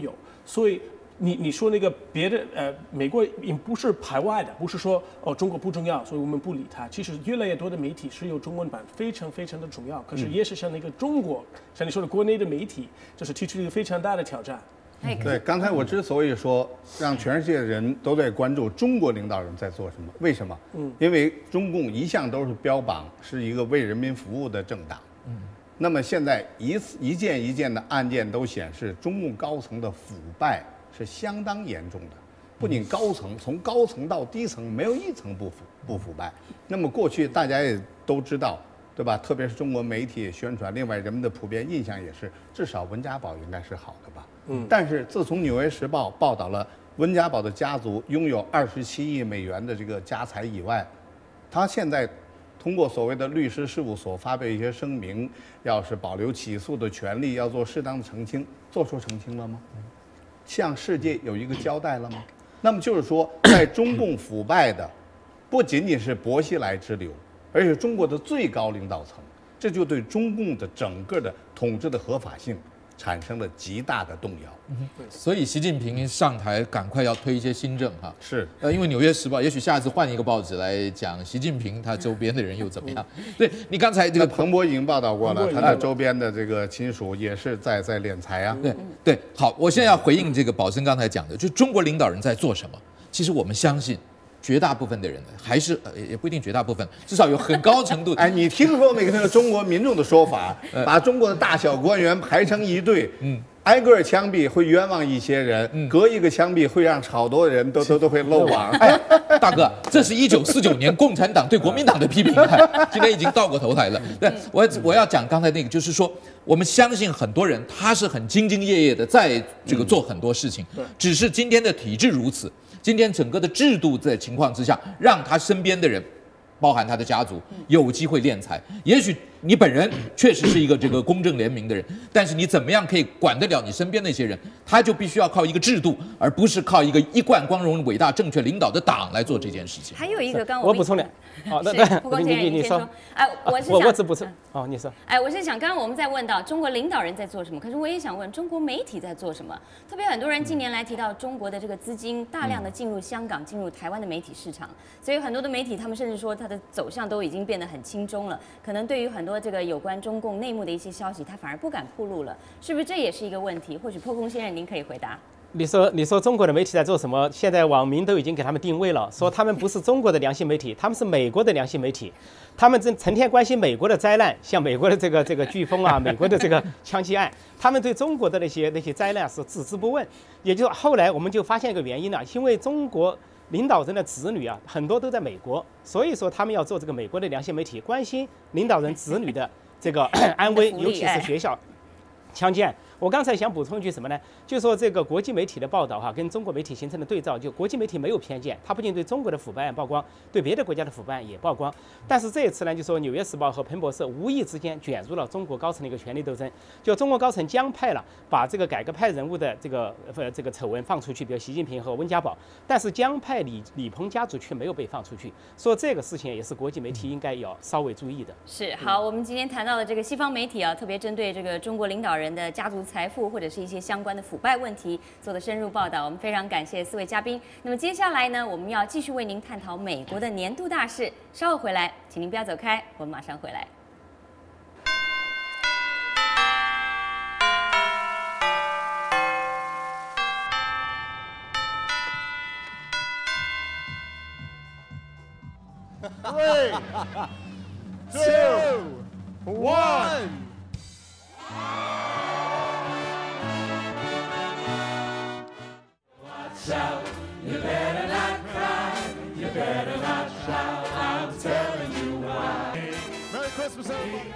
所以你你说那个别的呃，美国也不是排外的，不是说哦中国不重要，所以我们不理它。其实越来越多的媒体是有中文版，非常非常的重要。可是也是像那个中国，像你说的国内的媒体，就是提出一个非常大的挑战。 对，刚才我之所以说让全世界的人都在关注中国领导人在做什么，为什么？嗯，因为中共一向都是标榜是一个为人民服务的政党。嗯，那么现在一次一件一件的案件都显示，中共高层的腐败是相当严重的。不仅高层，从高层到低层，没有一层不腐不腐败。那么过去大家也都知道，对吧？特别是中国媒体宣传，另外人们的普遍印象也是，至少温家宝应该是好的吧。嗯，但是自从《纽约时报》报道了温家宝的家族拥有二十七亿美元的这个家财以外，他现在通过所谓的律师事务所发表一些声明，要是保留起诉的权利，要做适当的澄清，做出澄清了吗？向世界有一个交代了吗？那么就是说，在中共腐败的不仅仅是薄熙来之流，而且中国的最高领导层，这就对中共的整个的统治的合法性产生了极大的动摇。 嗯、所以习近平上台赶快要推一些新政哈。 是， 呃，因为《纽约时报》也许下次换一个报纸来讲习近平他周边的人又怎么样？对你刚才这个彭博已经报道过了，他的周边的这个亲属也是在在敛财啊。 对对，好，我现在要回应这个宝森刚才讲的，就中国领导人在做什么？其实我们相信。绝大部分的人还是呃也不一定绝大部分，至少有很高程度的。 哎，你听说没？那个中国民众的说法，把中国的大小官员排成一队，嗯，挨个枪毙会冤枉一些人，嗯，隔一个枪毙会让好多人都都都会漏网。 哎，大哥，这是一九四九年共产党对国民党的批评，今天已经倒过头来了。对，我我要讲刚才那个，就是说我们相信很多人他是很兢兢业业的在这个做很多事情，嗯、只是今天的体制如此。今天整个的制度在情况之下，让他身边的人，包含他的家族，有机会敛财。也许你本人确实是一个这个公正廉明的人，但是你怎么样可以管得了你身边那些人？他就必须要靠一个制度，而不是靠一个一贯光荣、伟大、正确领导的党来做这件事情。 还有一个，刚我补充点。 好，那那你你你说，哎，我是我我只补充，哦，你说， 哎，我是想，刚刚我们在问到中国领导人在做什么，可是我也想问中国媒体在做什么。特别很多人近年来提到中国的这个资金大量的进入香港、进入台湾的媒体市场，所以很多的媒体他们甚至说它的走向都已经变得很轻中了，可能对于很多这个有关中共内幕的一些消息，他反而不敢暴露了，是不是这也是一个问题？或许破空先生您可以回答。 你说，你说中国的媒体在做什么？现在网民都已经给他们定位了，说他们不是中国的良心媒体，他们是美国的良心媒体。他们正成天关心美国的灾难，像美国的这个这个飓风啊，美国的这个枪击案，他们对中国的那些那些灾难是置之不问。也就后来我们就发现一个原因了，因为中国领导人的子女啊，很多都在美国，所以说他们要做这个美国的良心媒体，关心领导人子女的这个安危，尤其是学校枪击案。我刚才想补充一句什么呢？就说这个国际媒体的报道哈，跟中国媒体形成的对照，就国际媒体没有偏见，它不仅对中国的腐败案曝光，对别的国家的腐败案也曝光。但是这一次呢，就说《纽约时报》和彭博社无意之间卷入了中国高层的一个权力斗争，就中国高层将派了把这个改革派人物的这个呃这个丑闻放出去，比如习近平和温家宝，但是江派李李鹏家族却没有被放出去，说这个事情也是国际媒体应该要稍微注意的。 是好，我们今天谈到了这个西方媒体啊，特别针对这个中国领导人的家族财富或者是一些相关的腐败问题做的深入报道，我们非常感谢四位嘉宾。那么接下来呢，我们要继续为您探讨美国的年度大事。稍后回来，请您不要走开，我们马上回来。 Three, two, one. Shout, you better not cry, you better not shout, I'm telling you why. Merry Christmas, everybody.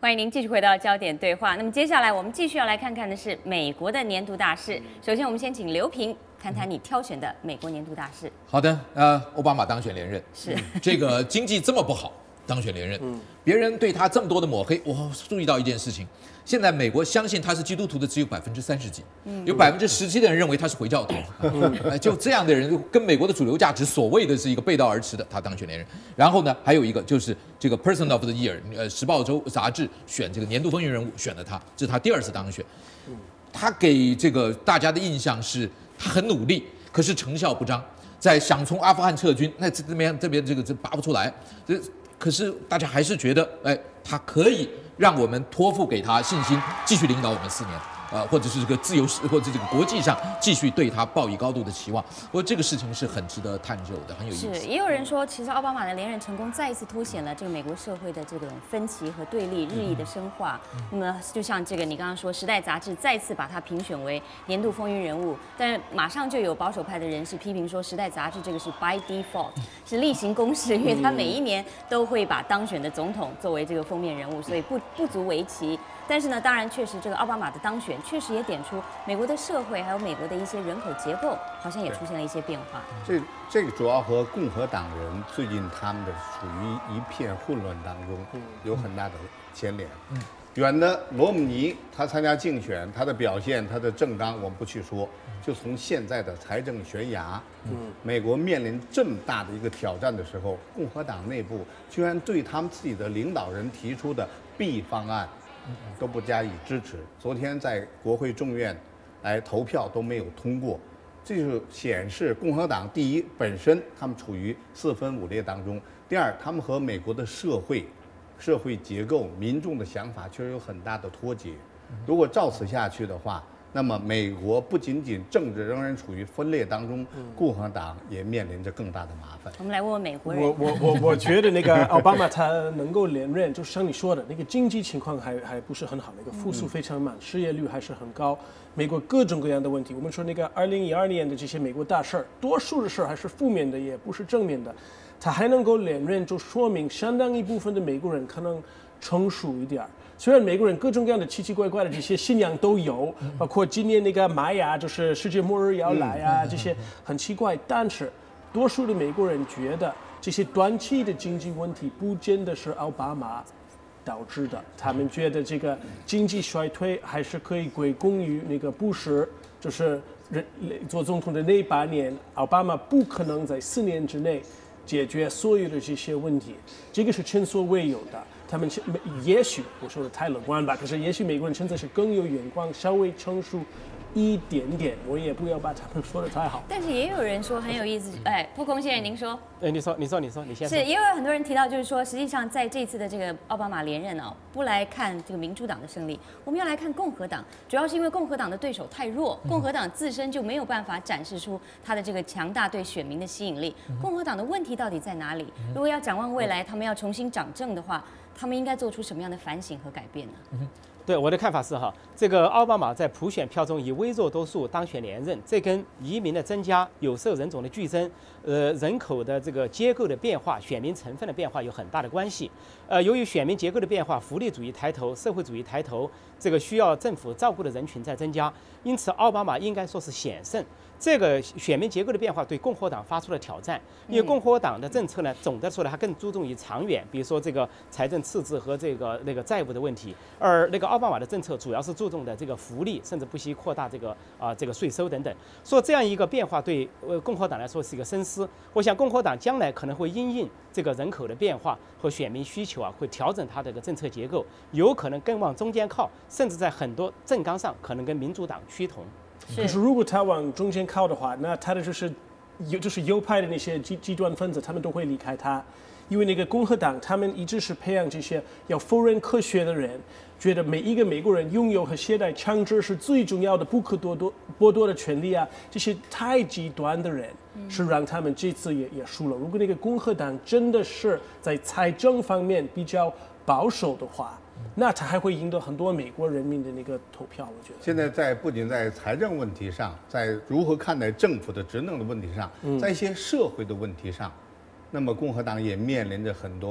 欢迎您继续回到焦点对话。那么接下来我们继续要来看看的是美国的年度大事。首先，我们先请刘平谈谈你挑选的美国年度大事。 好的，呃，奥巴马当选连任， 是这个经济这么不好，当选连任，别人对他这么多的抹黑，我注意到一件事情。现在美国相信他是基督徒的只有百分之三十几，有百分之十七的人认为他是回教徒，呃就这样的人跟美国的主流价值所谓的是一个背道而驰的，他当选连任。然后呢，还有一个就是这个 Person of the Year， 呃，《时报周》杂志选这个年度风云人物，选了他，这是他第二次当选。他给这个大家的印象是他很努力，可是成效不彰，在想从阿富汗撤军，那这这边这边这个这拔不出来，这可是大家还是觉得，哎，他可以让我们托付给他信心，继续领导我们四年，呃，或者是这个自由世，或者这个国际上继续对他抱以高度的期望。不过这个事情是很值得探究的，很有意思。 是，也有人说，其实奥巴马的连任成功再一次凸显了这个美国社会的这种分歧和对立日益的深化。嗯、那么，就像这个你刚刚说，《时代》杂志再次把他评选为年度风云人物，但马上就有保守派的人士批评说，《时代》杂志这个是 by default， 是例行公事，因为他每一年都会把当选的总统作为这个封面人物，所以不不足为奇。但是呢，当然确实这个奥巴马的当选确实也点出美国的社会还有美国的一些人口结构好像也出现了一些变化。 这这个主要和共和党人最近他们的处于一片混乱当中有很大的牵连。嗯，远的罗姆尼他参加竞选，他的表现，他的政纲我们不去说，就从现在的财政悬崖，嗯，美国面临这么大的一个挑战的时候，共和党内部居然对他们自己的领导人提出的 B 方案都不加以支持。昨天在国会众院来投票都没有通过，这就显示共和党第一本身他们处于四分五裂当中，第二他们和美国的社会、社会结构、民众的想法确实有很大的脱节。如果照此下去的话，那么美国不仅仅政治仍然处于分裂当中，共和党也面临着更大的麻烦。 我们来问问美国人。 我我我我觉得那个奥巴马他能够连任，就像你说的，那个经济情况还还不是很好，那个复苏非常慢，失业率还是很高。美国各种各样的问题，我们说那个二零一二年的这些美国大事儿，多数的事儿还是负面的，也不是正面的。他还能够连任，就说明相当一部分的美国人可能成熟一点儿。虽然美国人各种各样的奇奇怪怪的这些信仰都有，包括今年那个玛雅就是世界末日要来啊，这些很奇怪，但是多数的美国人觉得这些短期的经济问题不见得是奥巴马导致的，他们觉得这个经济衰退还是可以归功于那个布什，就是做总统的那八年，奥巴马不可能在四年之内解决所有的这些问题，这个是前所未有的。他们也许我说的太乐观吧，可是也许美国人现在是更有眼光，稍微成熟一点点，我也不要把他们说的太好。 但是也有人说很有意思，哎，傅空先生，您说？ 哎，你说，你说，你说，你先说。 是，也有很多人提到，就是说，实际上在这次的这个奥巴马连任哦，不来看这个民主党的胜利，我们要来看共和党，主要是因为共和党的对手太弱，共和党自身就没有办法展示出他的这个强大对选民的吸引力。共和党的问题到底在哪里？如果要展望未来，他们要重新掌政的话，他们应该做出什么样的反省和改变呢？嗯对，我的看法是哈，这个奥巴马在普选票中以微弱多数当选连任，这跟移民的增加、有色人种的剧增、呃人口的这个结构的变化、选民成分的变化有很大的关系。呃，由于选民结构的变化，福利主义抬头、社会主义抬头，这个需要政府照顾的人群在增加，因此奥巴马应该说是险胜。这个选民结构的变化对共和党发出了挑战，因为共和党的政策呢，总的说来它更注重于长远，比如说这个财政赤字和这个那个债务的问题，而那个奥巴马的政策主要是注重的这个福利，甚至不惜扩大这个啊、呃、这个税收等等。说这样一个变化对呃共和党来说是一个深思。我想共和党将来可能会因应这个人口的变化和选民需求啊，会调整它的一个政策结构，有可能更往中间靠，甚至在很多政纲上可能跟民主党趋同。 可是如果他往中间靠的话，那他的就是有就是右派的那些极极端分子，他们都会离开他，因为那个共和党他们一直是培养这些要否认科学的人，觉得每一个美国人拥有和携带枪支是最重要的、不可剥夺剥夺的权利啊，这些太极端的人是让他们这次也也输了。如果那个共和党真的是在财政方面比较保守的话，那他还会赢得很多美国人民的那个投票，我觉得。 现在在不仅在财政问题上，在如何看待政府的职能的问题上，在一些社会的问题上，那么共和党也面临着很多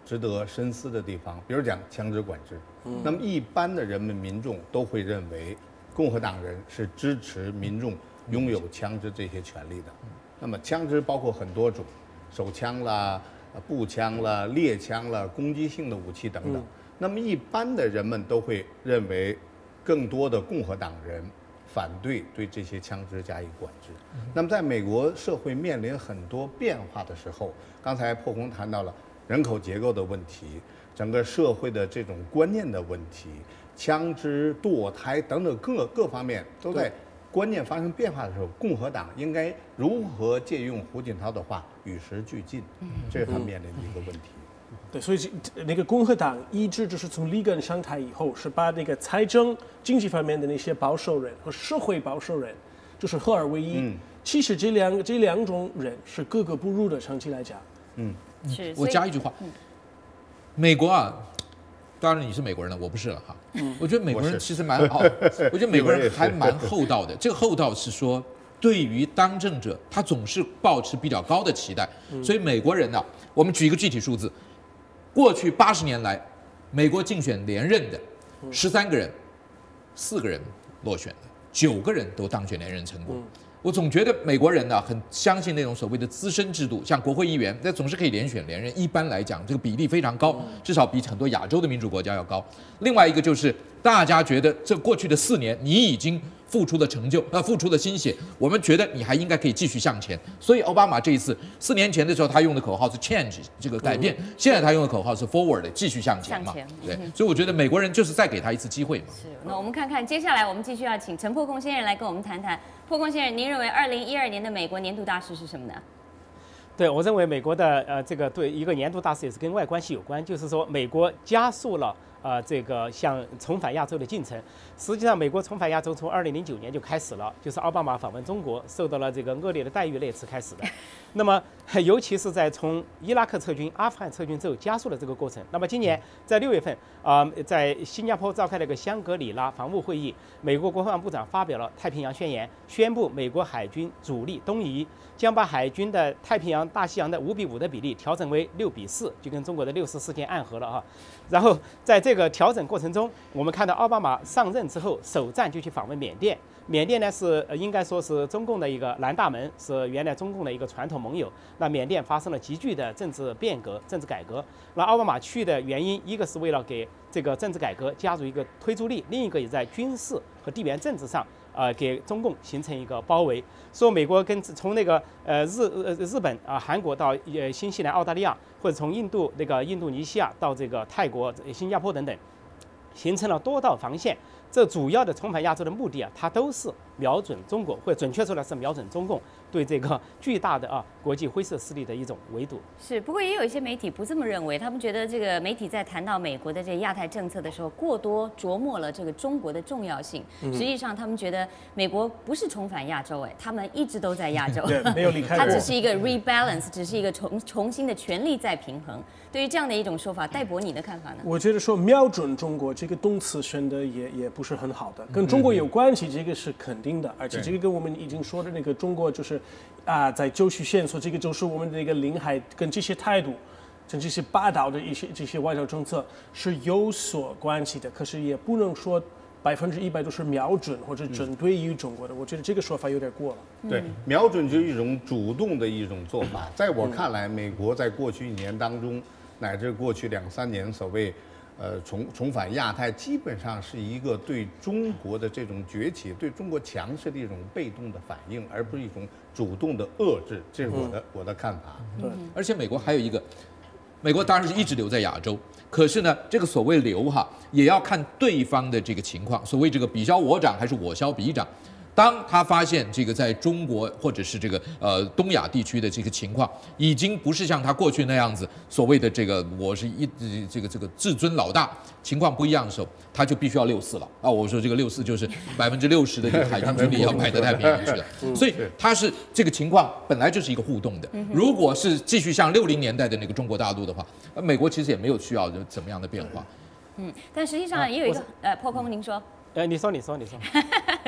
值得深思的地方，比如讲枪支管制。嗯、那么一般的人们民众都会认为，共和党人是支持民众拥有枪支这些权利的。那么枪支包括很多种，手枪啦、步枪啦、猎枪啦、攻击性的武器等等。嗯、那么一般的人们都会认为，更多的共和党人反对对这些枪支加以管制。嗯、那么在美国社会面临很多变化的时候，刚才破空谈到了人口结构的问题，整个社会的这种观念的问题，枪支、堕胎等等各各方面都在观念发生变化的时候，共和党应该如何借用胡锦涛的话与时俱进？这是他面临的一个问题。 对，所以那个共和党一直就是从里根上台以后，是把那个财政、经济方面的那些保守人和社会保守人，就是合二为一。嗯、其实这两这两种人是格格不入的，长期来讲。 嗯，是。我加一句话，嗯、美国啊，当然你是美国人了，我不是了哈。嗯、我觉得美国人其实蛮好，我觉得美国人还蛮厚道的。这个厚道是说，对于当政者，他总是抱持比较高的期待。嗯、所以美国人呢、啊，我们举一个具体数字，过去八十年来，美国竞选连任的十三个人，四个人落选了，九个人都当选连任成功。嗯我总觉得美国人呢很相信那种所谓的资深制度，像国会议员，那总是可以连选连任。一般来讲，这个比例非常高，至少比很多亚洲的民主国家要高。另外一个就是大家觉得这过去的四年你已经付出了成就，呃，付出了心血，我们觉得你还应该可以继续向前。所以奥巴马这一次，四年前的时候他用的口号是 change 这个改变，嗯、现在他用的口号是 forward 继续向前嘛。向前对，嗯、所以我觉得美国人就是再给他一次机会嘛。 是，那我们看看接下来我们继续要请陈破空先生来跟我们谈谈。破空先生，您认为二零一二年的美国年度大事是什么呢？ 对，我认为美国的呃这个对一个年度大事也是跟外关系有关，就是说美国加速了呃这个向重返亚洲的进程。实际上，美国重返亚洲从二零零九年就开始了，就是奥巴马访问中国受到了这个恶劣的待遇那次开始的。那么，尤其是在从伊拉克撤军、阿富汗撤军之后，加速了这个过程。那么今年在六月份啊、呃，在新加坡召开了一个香格里拉防务会议，美国国防部长发表了太平洋宣言，宣布美国海军主力东移，将把海军的太平洋、大西洋的五比五的比例调整为六比四，就跟中国的六四事件暗合了啊。然后在这个调整过程中，我们看到奥巴马上任之后首站就去访问缅甸。缅甸呢是呃应该说是中共的一个南大门，是原来中共的一个传统盟友。那缅甸发生了急剧的政治变革、政治改革。那奥巴马去的原因，一个是为了给这个政治改革加入一个推助力，另一个也在军事和地缘政治上，呃，给中共形成一个包围。说美国跟从那个呃日呃日本啊、呃、韩国到呃新西兰、澳大利亚，或者从印度那个印度尼西亚到这个泰国、新加坡等等，形成了多道防线。这主要的重返亚洲的目的啊，它都是瞄准中国，或者准确说来是瞄准中共对这个巨大的啊国际灰色势力的一种围堵。 是，不过也有一些媒体不这么认为，他们觉得这个媒体在谈到美国的这个亚太政策的时候，过多琢磨了这个中国的重要性。嗯、实际上，他们觉得美国不是重返亚洲，哎，他们一直都在亚洲， 对，没有离开过。 它只是一个 rebalance， 只是一个重重新的权力在平衡。对于这样的一种说法，戴博你的看法呢？ 我觉得说瞄准中国这个动词选的也也不是很好的，跟中国有关系，这个是肯定的，而且这个跟我们已经说的那个中国就是啊，在九曲线说这个就是我们的那个领海跟这些态度，跟这些霸道的一些这些外交政策是有所关系的，可是也不能说百分之一百都是瞄准或者针对于中国的，我觉得这个说法有点过了。 对，瞄准就是一种主动的一种做法，在我看来，美国在过去一年当中，乃至过去两三年所谓，呃重重返亚太，基本上是一个对中国的这种崛起、对中国强势的一种被动的反应，而不是一种主动的遏制。这是我的、嗯、我的看法。 对，而且美国还有一个，美国当然是一直留在亚洲，可是呢，这个所谓留哈，也要看对方的这个情况，所谓这个彼消我长还是我消彼长。当他发现这个在中国或者是这个呃东亚地区的这个情况，已经不是像他过去那样子所谓的这个我是一这个这个至尊老大，情况不一样的时候，他就必须要六四了啊！我说这个六四就是百分之六十的这个海军军力要派到太平洋去了，所以他是这个情况本来就是一个互动的。如果是继续像六零年代的那个中国大陆的话，美国其实也没有需要怎么样的变化。 嗯，但实际上也有一个呃，破空，您说。 呃，你说，你说，你说。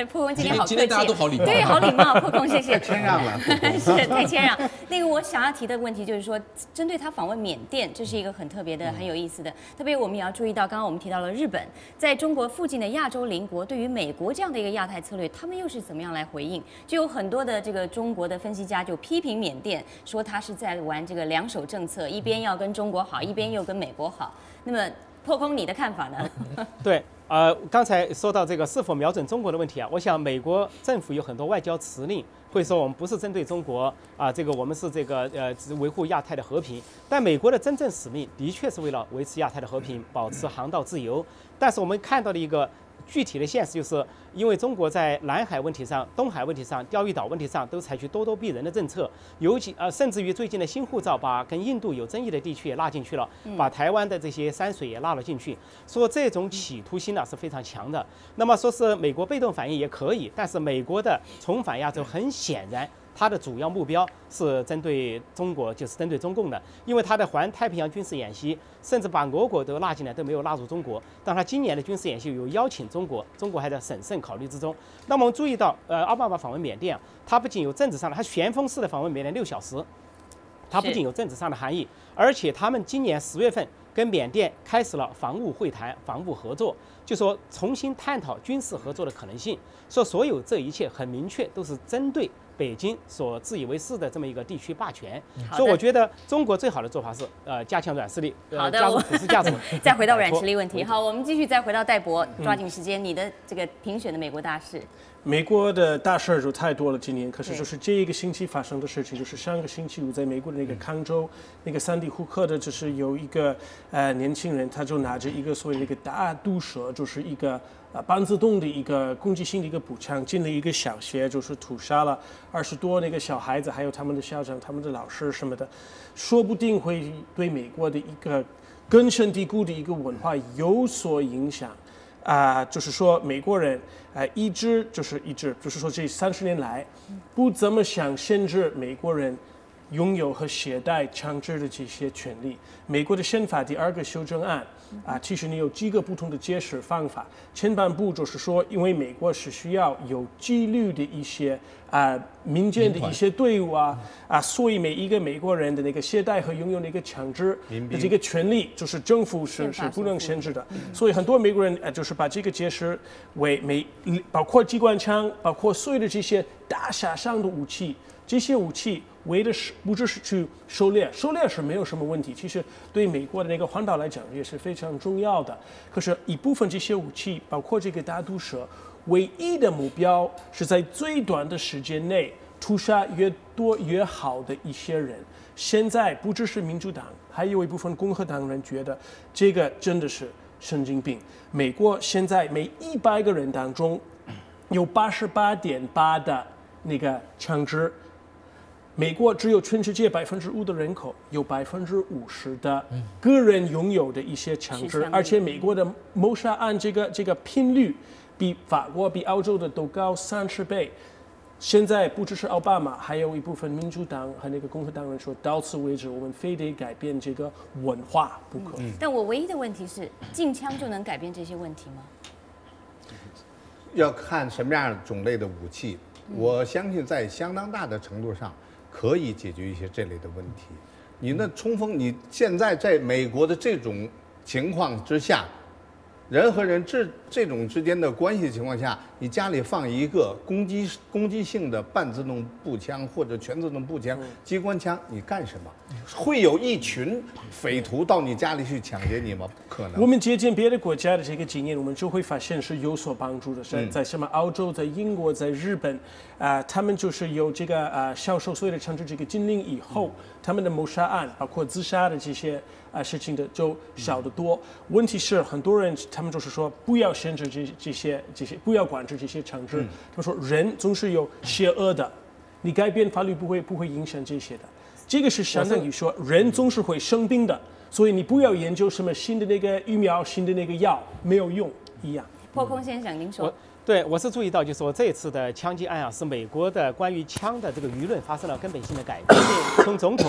破空今天好客气， 今天大家都好礼貌， 对，好礼貌，破空谢谢， 太谦让了， 是太谦让。那个我想要提的问题就是说，针对他访问缅甸，这是一个很特别的、很有意思的。特别我们也要注意到，刚刚我们提到了日本，在中国附近的亚洲邻国，对于美国这样的一个亚太策略，他们又是怎么样来回应？就有很多的这个中国的分析家就批评缅甸，说他是在玩这个两手政策，一边要跟中国好，一边又跟美国好。那么破空，你的看法呢？ 对。呃，刚才说到这个是否瞄准中国的问题啊，我想美国政府有很多外交辞令会说我们不是针对中国啊，这个我们是这个呃维护亚太的和平。但美国的真正使命的确是为了维持亚太的和平，保持航道自由。但是我们看到的一个具体的现实就是，因为中国在南海问题上、东海问题上、钓鱼岛问题上都采取咄咄逼人的政策，尤其呃，甚至于最近的新护照把跟印度有争议的地区也纳进去了，把台湾的这些山水也纳了进去，说这种企图心呢是非常强的。那么说是美国被动反应也可以，但是美国的重返亚洲很显然。它的主要目标是针对中国，就是针对中共的，因为它的环太平洋军事演习，甚至把俄国都纳进来，都没有纳入中国。但它今年的军事演习有邀请中国，中国还在审慎考虑之中。那么我们注意到，呃，奥巴马访问缅甸，他不仅有政治上的，他旋风式的访问缅甸六小时，他不仅有政治上的含义，而且他们今年十月份跟缅甸开始了防务会谈、防务合作，就说重新探讨军事合作的可能性。说所有这一切很明确都是针对北京所自以为是的这么一个地区霸权，所以我觉得中国最好的做法是呃加强软实力， 呃、 加入普世价值。 再回到软实力问题，好，我们继续再回到戴博，抓紧时间，你的这个评选的美国大事。 美国的大事儿就太多了，今年。可是就是这一个星期发生的事情，就是上个星期五在美国的那个康州，那个三地胡克的，就是有一个呃年轻人，他就拿着一个所谓的一个大毒蛇，就是一个呃半自动的一个攻击性的一个步枪，进了一个小学，就是屠杀了二十多那个小孩子，还有他们的校长、他们的老师什么的，说不定会对美国的一个根深蒂固的一个文化有所影响。啊、呃，就是说美国人呃一直就是一直就是说这三十年来不怎么想限制美国人拥有和携带枪支的这些权利。美国的宪法第二个修正案啊、呃，其实你有几个不同的解释方法。前半部就是说，因为美国是需要有纪律的一些啊、呃、民间的一些队伍啊啊、呃，所以每一个美国人的那个携带和拥有那个枪支的这个权利，就是政府是是不能限制的。所以很多美国人呃就是把这个解释为美包括机关枪，包括所有的这些大杀伤的武器，这些武器。为的是不只是去狩猎，狩猎是没有什么问题，其实对美国的那个环岛来讲也是非常重要的。可是，一部分这些武器，包括这个大毒蛇，唯一的目标是在最短的时间内屠杀越多越好的一些人。现在不只是民主党，还有一部分共和党人觉得这个真的是神经病。美国现在每一百个人当中，有八十八点八的那个枪支。美国只有全世界百分之五的人口有百分之五十的个人拥有的一些枪支，而且美国的谋杀案这个这个频率比法国、比澳洲的都高三十倍。现在不只是奥巴马，还有一部分民主党和那个共和党人说，到此为止，我们非得改变这个文化不可。 嗯、但我唯一的问题是，禁枪就能改变这些问题吗？ 要看什么样种类的武器，我相信在相当大的程度上。可以解决一些这类的问题。你那冲锋，你现在在美国的这种情况之下，人和人这这种之间的关系情况下，你家里放一个攻击攻击性的半自动步枪或者全自动步枪、机关枪，你干什么？会有一群匪徒到你家里去抢劫你吗？不可能。 我们借鉴别的国家的这个经验，我们就会发现是有所帮助的。在在什么澳洲、在英国、在日本，啊、呃，他们就是有这个啊、呃、销售所有的枪支这个禁令以后，嗯、他们的谋杀案，包括自杀的这些啊、呃、事情的就少得多。嗯、问题是很多人他们就是说不要限制这这些这些，不要管制这些枪支。嗯、他们说人总是有邪恶的，你改变法律不会不会影响这些的。这个是相当于说，人总是会生病的，所以你不要研究什么新的那个疫苗、新的那个药，没有用一样。 破空先生，您说。 我对，我是注意到，就是说这次的枪击案啊，是美国的关于枪的这个舆论发生了根本性的改变，从总统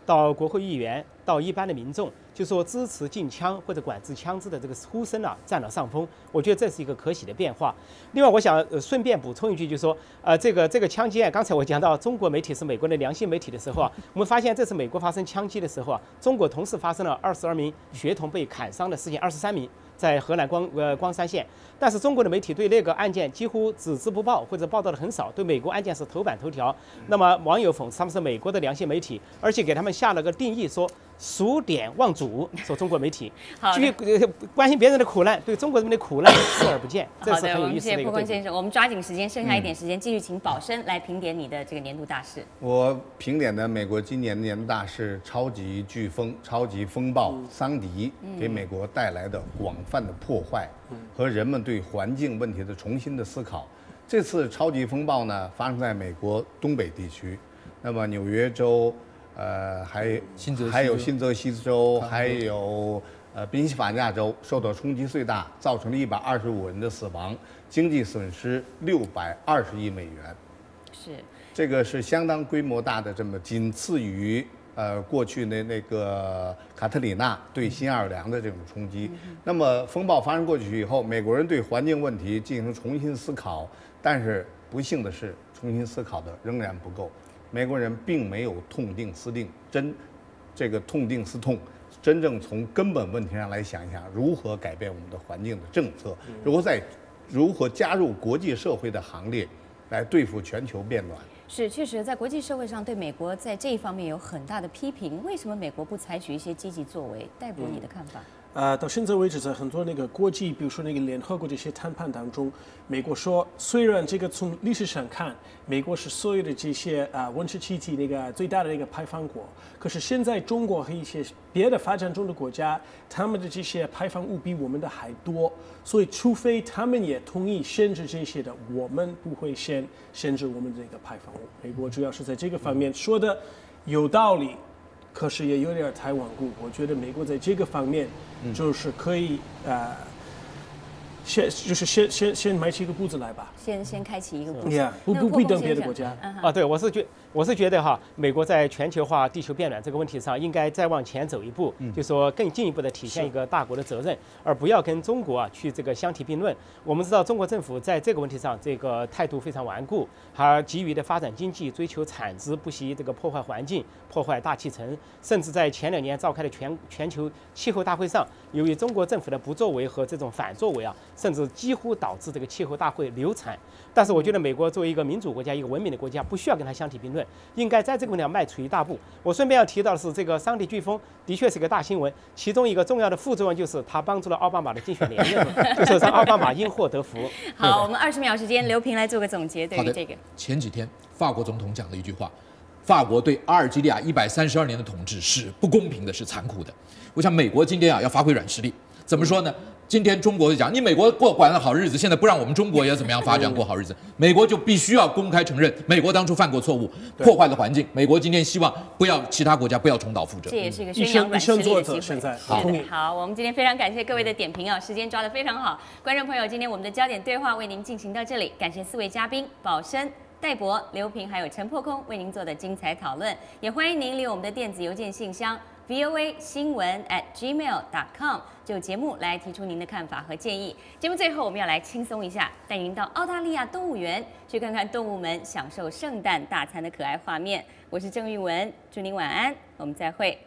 到国会议员，到一般的民众，就说支持禁枪或者管制枪支的这个呼声啊占了上风。我觉得这是一个可喜的变化。另外，我想呃顺便补充一句，就是说，呃，这个这个枪击案，刚才我讲到中国媒体是美国的良心媒体的时候啊，我们发现这次美国发生枪击的时候啊，中国同时发生了二十二名学童被砍伤的事件，二十三名。在河南光呃光山县，但是中国的媒体对那个案件几乎只字不报，或者报道的很少。对美国案件是头版头条。那么网友讽刺他们是美国的良心媒体，而且给他们下了个定义，说数典忘祖，说中国媒体去关心别人的苦难，对中国人民的苦难视而不见，这是很有意思的一个对比。好的，我们谢谢破坤先生， 我们抓紧时间，剩下一点时间，继续请宝生来评点你的这个年度大事。 我评点的美国今年的年度大事：超级飓风、超级风暴桑迪给美国带来的广泛的破坏和人们对环境问题的重新的思考。这次超级风暴呢，发生在美国东北地区，那么纽约州。呃，还还有新泽西州，还有呃宾夕法尼亚州受到冲击最大，造成了一百二十五人的死亡，经济损失六百二十亿美元。 是， 这个是相当规模大的，这么仅次于呃过去的那个卡特里娜对新奥尔良的这种冲击。嗯、那么风暴发生过去以后，美国人对环境问题进行重新思考，但是不幸的是，重新思考的仍然不够。美国人并没有痛定思定，真这个痛定思痛，真正从根本问题上来想一想，如何改变我们的环境的政策，如何在如何加入国际社会的行列，来对付全球变暖。 是，确实，在国际社会上对美国在这一方面有很大的批评。为什么美国不采取一些积极作为？戴博，你的看法？ 呃，到现在为止，在很多那个国际，比如说那个联合国这些谈判当中，美国说，虽然这个从历史上看，美国是所有的这些啊、呃、温室气体那个最大的那个排放国，可是现在中国和一些别的发展中的国家，他们的这些排放物比我们的还多，所以除非他们也同意限制这些的，我们不会先限制我们这个排放物。美国主要是在这个方面说的有道理。可是也有点太顽固，我觉得美国在这个方面就是可以、嗯、呃，先就是先先先迈起一个步子来吧， 先先开启一个步子， yeah, 不不不等别的国家。 啊，对，我是觉我是觉得哈，美国在全球化、地球变暖这个问题上，应该再往前走一步，嗯、就说更进一步的体现一个大国的责任，而不要跟中国啊去这个相提并论。我们知道中国政府在这个问题上，这个态度非常顽固，还急于的发展经济，追求产值，不惜这个破坏环境、破坏大气层，甚至在前两年召开的全全球气候大会上，由于中国政府的不作为和这种反作为啊，甚至几乎导致这个气候大会流产。但是我觉得美国作为一个民主国家、一个文明的国家，不需要跟它相提并论，应该在这个问题上迈出一大步。我顺便要提到的是，这个桑迪飓风的确是个大新闻，其中一个重要的副作用就是它帮助了奥巴马的竞选连任，就是让奥巴马因祸得福。 好，我们二十秒时间，刘平来做个总结，对于这个。 前几天法国总统讲了一句话，法国对阿尔及利亚一百三十二年的统治是不公平的，是残酷的。我想美国今天啊要发挥软实力，怎么说呢？今天中国就讲，你美国过管了好日子，现在不让我们中国也怎么样发展过好日子？美国就必须要公开承认，美国当初犯过错误，破坏了环境。美国今天希望不要其他国家不要重蹈覆辙。 这也是一个宣扬软实力的机会。 好， 好，我们今天非常感谢各位的点评啊，时间抓得非常好。观众朋友，今天我们的焦点对话为您进行到这里，感谢四位嘉宾宝生、戴博、刘平还有陈破空为您做的精彩讨论，也欢迎您利用我们的电子邮件信箱 v o a 新闻 at gmail dot com 就节目来提出您的看法和建议。节目最后我们要来轻松一下，带您到澳大利亚动物园去看看动物们享受圣诞大餐的可爱画面。我是郑玉文，祝您晚安，我们再会。